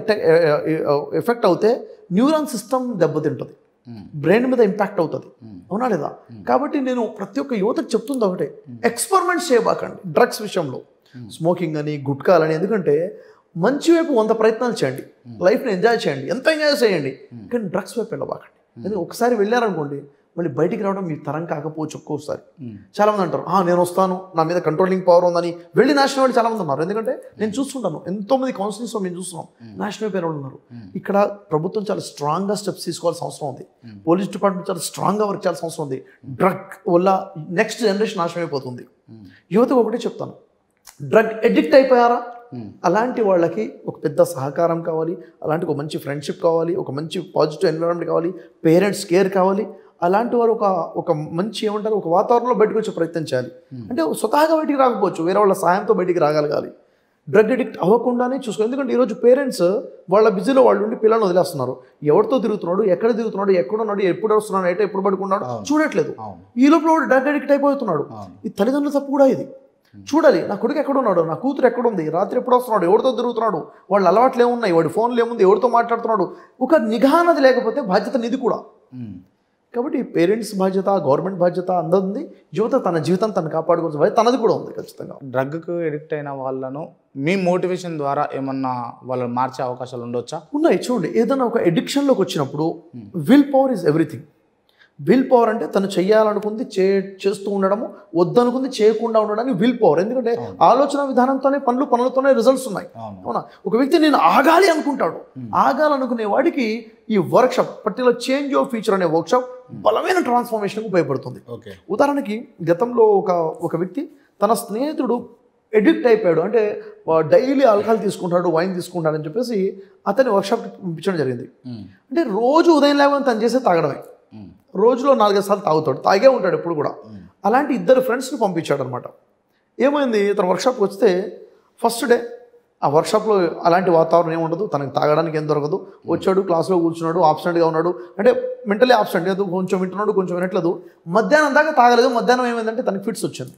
ఎఫెక్ట్ అవుతే న్యూరాన్ సిస్టమ్ దెబ్బతింటుంది, బ్రెయిన్ మీద ఇంపాక్ట్ అవుతుంది, అవునా లేదా? కాబట్టి నేను ప్రతి ఒక్క యువతకు చెప్తుంది ఒకటే, ఎక్స్పెరిమెంట్స్ చేయబాకండి డ్రగ్స్ విషయంలో, స్మోకింగ్ అని, గుట్కాలని. ఎందుకంటే మంచి వైపు 100 ప్రయత్నాలు చేయండి, లైఫ్ని ఎంజాయ్ చేయండి, ఎంత ఎంజాయ్ చేయండి, కానీ డ్రగ్స్ వైపు వెళ్ళబాకండి. ఎందుకంటే ఒకసారి వెళ్ళారనుకోండి మళ్ళీ బయటికి రావడం మీ తరం కాకపోవచ్చు. ఒక్కోసారి చాలామంది అంటారు నేను వస్తాను, నా మీద కంట్రోలింగ్ పవర్ ఉందని వెళ్ళి నాశనం వాళ్ళు చాలామంది ఉన్నారు. ఎందుకంటే నేను చూస్తుంటాను, ఎంతోమంది కౌన్సిలింగ్స్లో మేము చూస్తున్నాం నాశనం అయిపోయిన వాళ్ళు ఉన్నారు. ఇక్కడ ప్రభుత్వం చాలా స్ట్రాంగ్గా స్టెప్స్ తీసుకోవాల్సిన అవసరం ఉంది. పోలీస్ డిపార్ట్మెంట్ చాలా స్ట్రాంగ్గా వర్క్ చేయాల్సిన అవసరం ఉంది. డ్రగ్ వల్ల నెక్స్ట్ జనరేషన్ నాశనం అయిపోతుంది. యువతకు ఒకటే చెప్తాను, డ్రగ్ అడిక్ట్ అయిపోయారా, అలాంటి వాళ్ళకి ఒక పెద్ద సహకారం కావాలి, అలాంటి ఒక మంచి ఫ్రెండ్షిప్ కావాలి, ఒక మంచి పాజిటివ్ ఎన్విరాన్మెంట్ కావాలి, పేరెంట్స్ కేర్ కావాలి. అలాంటి వారు ఒక మంచి ఏమంటారు, ఒక వాతావరణంలో బయటకు వచ్చే ప్రయత్నం చేయాలి. అంటే స్వతహాగా బయటికి రాకపోవచ్చు, వేరే వాళ్ళ సాయంతో బయటికి రాగలగాలి. డ్రగ్ అడిక్ట్ అవ్వకుండానే చూసుకోవాలి. ఎందుకంటే ఈరోజు పేరెంట్స్ వాళ్ళ బిజీలో వాళ్ళు ఉండి పిల్లల్ని వదిలేస్తున్నారు. ఎవరితో తిరుగుతున్నాడు, ఎక్కడ తిరుగుతున్నాడు, ఎక్కడున్నాడు, ఎప్పుడు వస్తున్నాడు, ఎప్పుడు పడుకున్నాడు చూడట్లేదు. ఈ లోపల వాడు డ్రగ్ అడిక్ట్ అయిపోతున్నాడు. ఈ తల్లిదండ్రుల తప్పు కూడా ఇది. చూడాలి, నా కొడుకు ఎక్కడున్నాడు, నా కూతురు ఎక్కడుంది, రాత్రి ఎప్పుడు వస్తున్నాడు, ఎవరితో తిరుగుతున్నాడు, వాళ్ళ అలవాట్లు ఏమున్నాయి, వాడి ఫోన్లు ఏముంది, ఎవరితో మాట్లాడుతున్నాడు, ఒక నిఘా అన్నది లేకపోతే బాధ్యత నిధి కూడా. కాబట్టి పేరెంట్స్ బాధ్యత, గవర్నమెంట్ బాధ్యత అందరూ ఉంది. యువత తన జీవితం తను కాపాడుకోవాల్సిన బాధ్యత తనది కూడా ఉంది ఖచ్చితంగా. డ్రగ్కు ఎడిక్ట్ అయిన వాళ్ళను మీ మోటివేషన్ ద్వారా ఏమన్నా వాళ్ళని మార్చే అవకాశాలు ఉండొచ్చా? ఉన్నాయి. చూడండి, ఏదైనా ఒక ఎడిక్షన్లోకి వచ్చినప్పుడు will power is everything. Will power అంటే తను చేయాలనుకుంది చేస్తూ ఉండడము, వద్దనుకుంది చేయకుండా ఉండడానికి విల్ పవర్. ఎందుకంటే ఆలోచన విధానంతోనే పనులతోనే రిజల్ట్స్ ఉన్నాయి, అవునా? ఒక వ్యక్తి నేను ఆగాలి అనుకుంటాడు, ఆగాలనుకునే వాడికి ఈ వర్క్షాప్, పర్టికులర్ చేంజ్ ఆఫ్ ఫ్యూచర్ అనే వర్క్షాప్ బలమైన ట్రాన్స్ఫర్మేషన్కు ఉపయోగపడుతుంది. ఉదాహరణకి గతంలో ఒక వ్యక్తి తన స్నేహితుడు ఎడిక్ట్ అయిపోయాడు, అంటే డైలీ ఆల్కహాల్ తీసుకుంటాడు, వైన్ తీసుకుంటాడు అని చెప్పేసి అతని వర్క్షాప్కి పంపించడం జరిగింది. అంటే రోజు ఉదయం లేవని తను చేసే తాగడమే, రోజులో 4-5 సార్లు తాగుతాడు, తాగే ఉంటాడు ఎప్పుడు కూడా. అలాంటి 2 ఫ్రెండ్స్ని పంపించాడు అనమాట. ఏమైంది, తన వర్క్షాప్కి వస్తే ఫస్ట్ డే ఆ వర్క్షాప్లో అలాంటి వాతావరణం ఏముండదు, తనకు తాగడానికి ఏం దొరకదు. వచ్చాడు, క్లాస్లో కూర్చున్నాడు, ఆబ్సెంట్గా ఉన్నాడు, అంటే మెంటలీ ఆబ్సెంట్, ఏదో కొంచెం వింటున్నాడు, కొంచెం వినట్లేదు. మధ్యాహ్నం దాకా తాగలేదు. మధ్యాహ్నం ఏమైందంటే తనకి ఫిట్స్ వచ్చింది,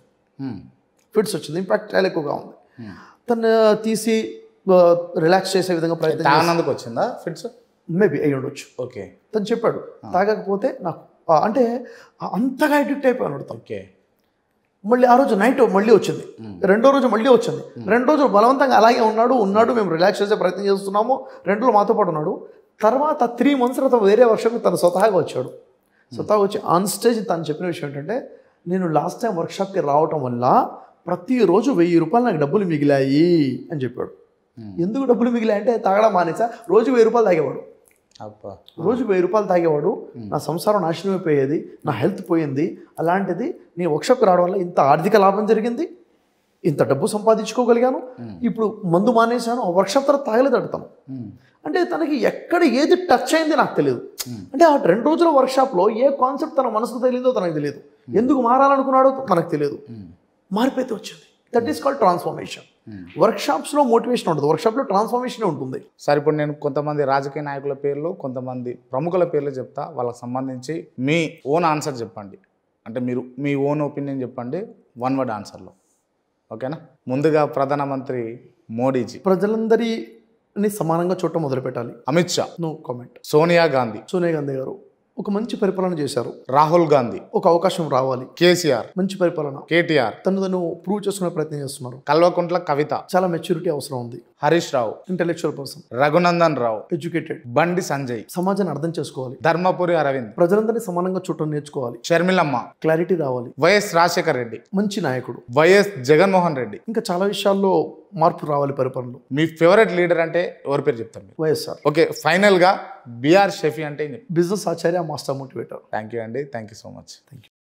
ఇంపాక్ట్ చాలా ఎక్కువగా ఉంది. తను తీసి రిలాక్స్ చేసే విధంగా ప్రయత్నం వచ్చిందా ఫిట్స్, మేబీ అయ్యి ఉండొచ్చు. ఓకే, తను చెప్పాడు తాగకపోతే నాకు అంటే అంతగా అడిక్ట్ అయిపోయాడు తను. మళ్ళీ ఆ రోజు నైట్ మళ్ళీ వచ్చింది, రెండో రోజు మళ్ళీ వచ్చింది, 2 రోజులు బలవంతంగా అలాగే ఉన్నాడు. మేము రిలాక్స్ చేసే ప్రయత్నం చేస్తున్నాము, 2 రోజులు మాతో పాటు ఉన్నాడు. తర్వాత 3 months తర్వాత వేరే వర్క్షాప్కి తను స్వతహాగా వచ్చాడు. స్వతహాగా వచ్చి ఆన్ స్టేజ్ తను చెప్పిన విషయం ఏంటంటే, నేను లాస్ట్ టైం వర్క్షాప్కి రావటం వల్ల ప్రతిరోజు 1000 రూపాయలు నాకు డబ్బులు మిగిలాయి అని చెప్పాడు. ఎందుకు డబ్బులు మిగిలాయి అంటే తాగడం మానేసా, రోజు 1000 రూపాయలు తాగేవాడు. అబ్బా. రోజు 1000 రూపాయలు తాగేవాడు, నా సంసారం నాశనం అయిపోయేది, నా హెల్త్ పోయింది. అలాంటిది నేను వర్క్షాప్కి రావడం వల్ల ఇంత ఆర్థిక లాభం జరిగింది, ఇంత డబ్బు సంపాదించుకోగలిగాను. ఇప్పుడు మందు మానేశాను, ఆ వర్క్షాప్ తర్వాత తాగలేదు అడతాను. అంటే తనకి ఎక్కడ ఏది టచ్ అయింది నాకు తెలియదు. అంటే ఆ 2 రోజుల వర్క్షాప్లో ఏ కాన్సెప్ట్ తన మనసుకు తెలియదో తనకు తెలియదు, ఎందుకు మారాలనుకున్నాడో మనకు తెలియదు. మార్పైతే వచ్చింది. That is called transformation. వర్క్షాప్స్లో మోటివేషన్ ఉంటుంది, వర్క్షాప్లో ట్రాన్స్ఫర్మేషన్ ఉంటుంది. సార్ ఇప్పుడు నేను కొంతమంది రాజకీయ నాయకుల పేర్లు, కొంతమంది ప్రముఖుల పేర్లు చెప్తా, వాళ్ళకి సంబంధించి మీ ఓన్ ఆన్సర్ చెప్పండి. అంటే మీరు మీ ఓన్ ఒపీనియన్ చెప్పండి, 1 వర్డ్ ఆన్సర్లో. ఓకేనా? ముందుగా ప్రధానమంత్రి మోడీజీ. ప్రజలందరినీ సమానంగా చూడటం మొదలుపెట్టాలి. అమిత్ షా. No comment. సోనియా గాంధీ. సోనియా గాంధీ గారు ఒక మంచి పరిపాలన చేశారు. రాహుల్ గాంధీ. ఒక అవకాశం రావాలి. కేసీఆర్. మంచి పరిపాలన. కేటీఆర్. తను ప్రూవ్ చేసుకునే ప్రయత్నం చేస్తున్నారు. కల్వకుంట్ల కవిత. చాలా మెచ్యూరిటీ అవసరం ఉంది. Harish Rao. Intellectual person. Raghunandan Rao. Educated. Bandi Sanjay. సమాజాన్ని అర్థం చేసుకోవాలి. ధర్మపురి అరవింద్. ప్రజలందరినీ సమానంగా చూడటం నేర్చుకోవాలి. షర్మిలమ్మ. క్లారిటీ రావాలి. వైఎస్ రాజశేఖర్ రెడ్డి. మంచి నాయకుడు. వైఎస్ జగన్మోహన్ రెడ్డి. ఇంకా చాలా విషయాల్లో మార్పు రావాలి పరిపాలనలో. మీ ఫేవరెట్ లీడర్ అంటే ఎవరి పేరు చెప్తారు మీరు? వైఎస్ఆర్. ఓకే, ఫైనల్గా బిఆర్ షఫీ అంటే business Acharya, master motivator. Thank you అండి, thank you so much. Thank you.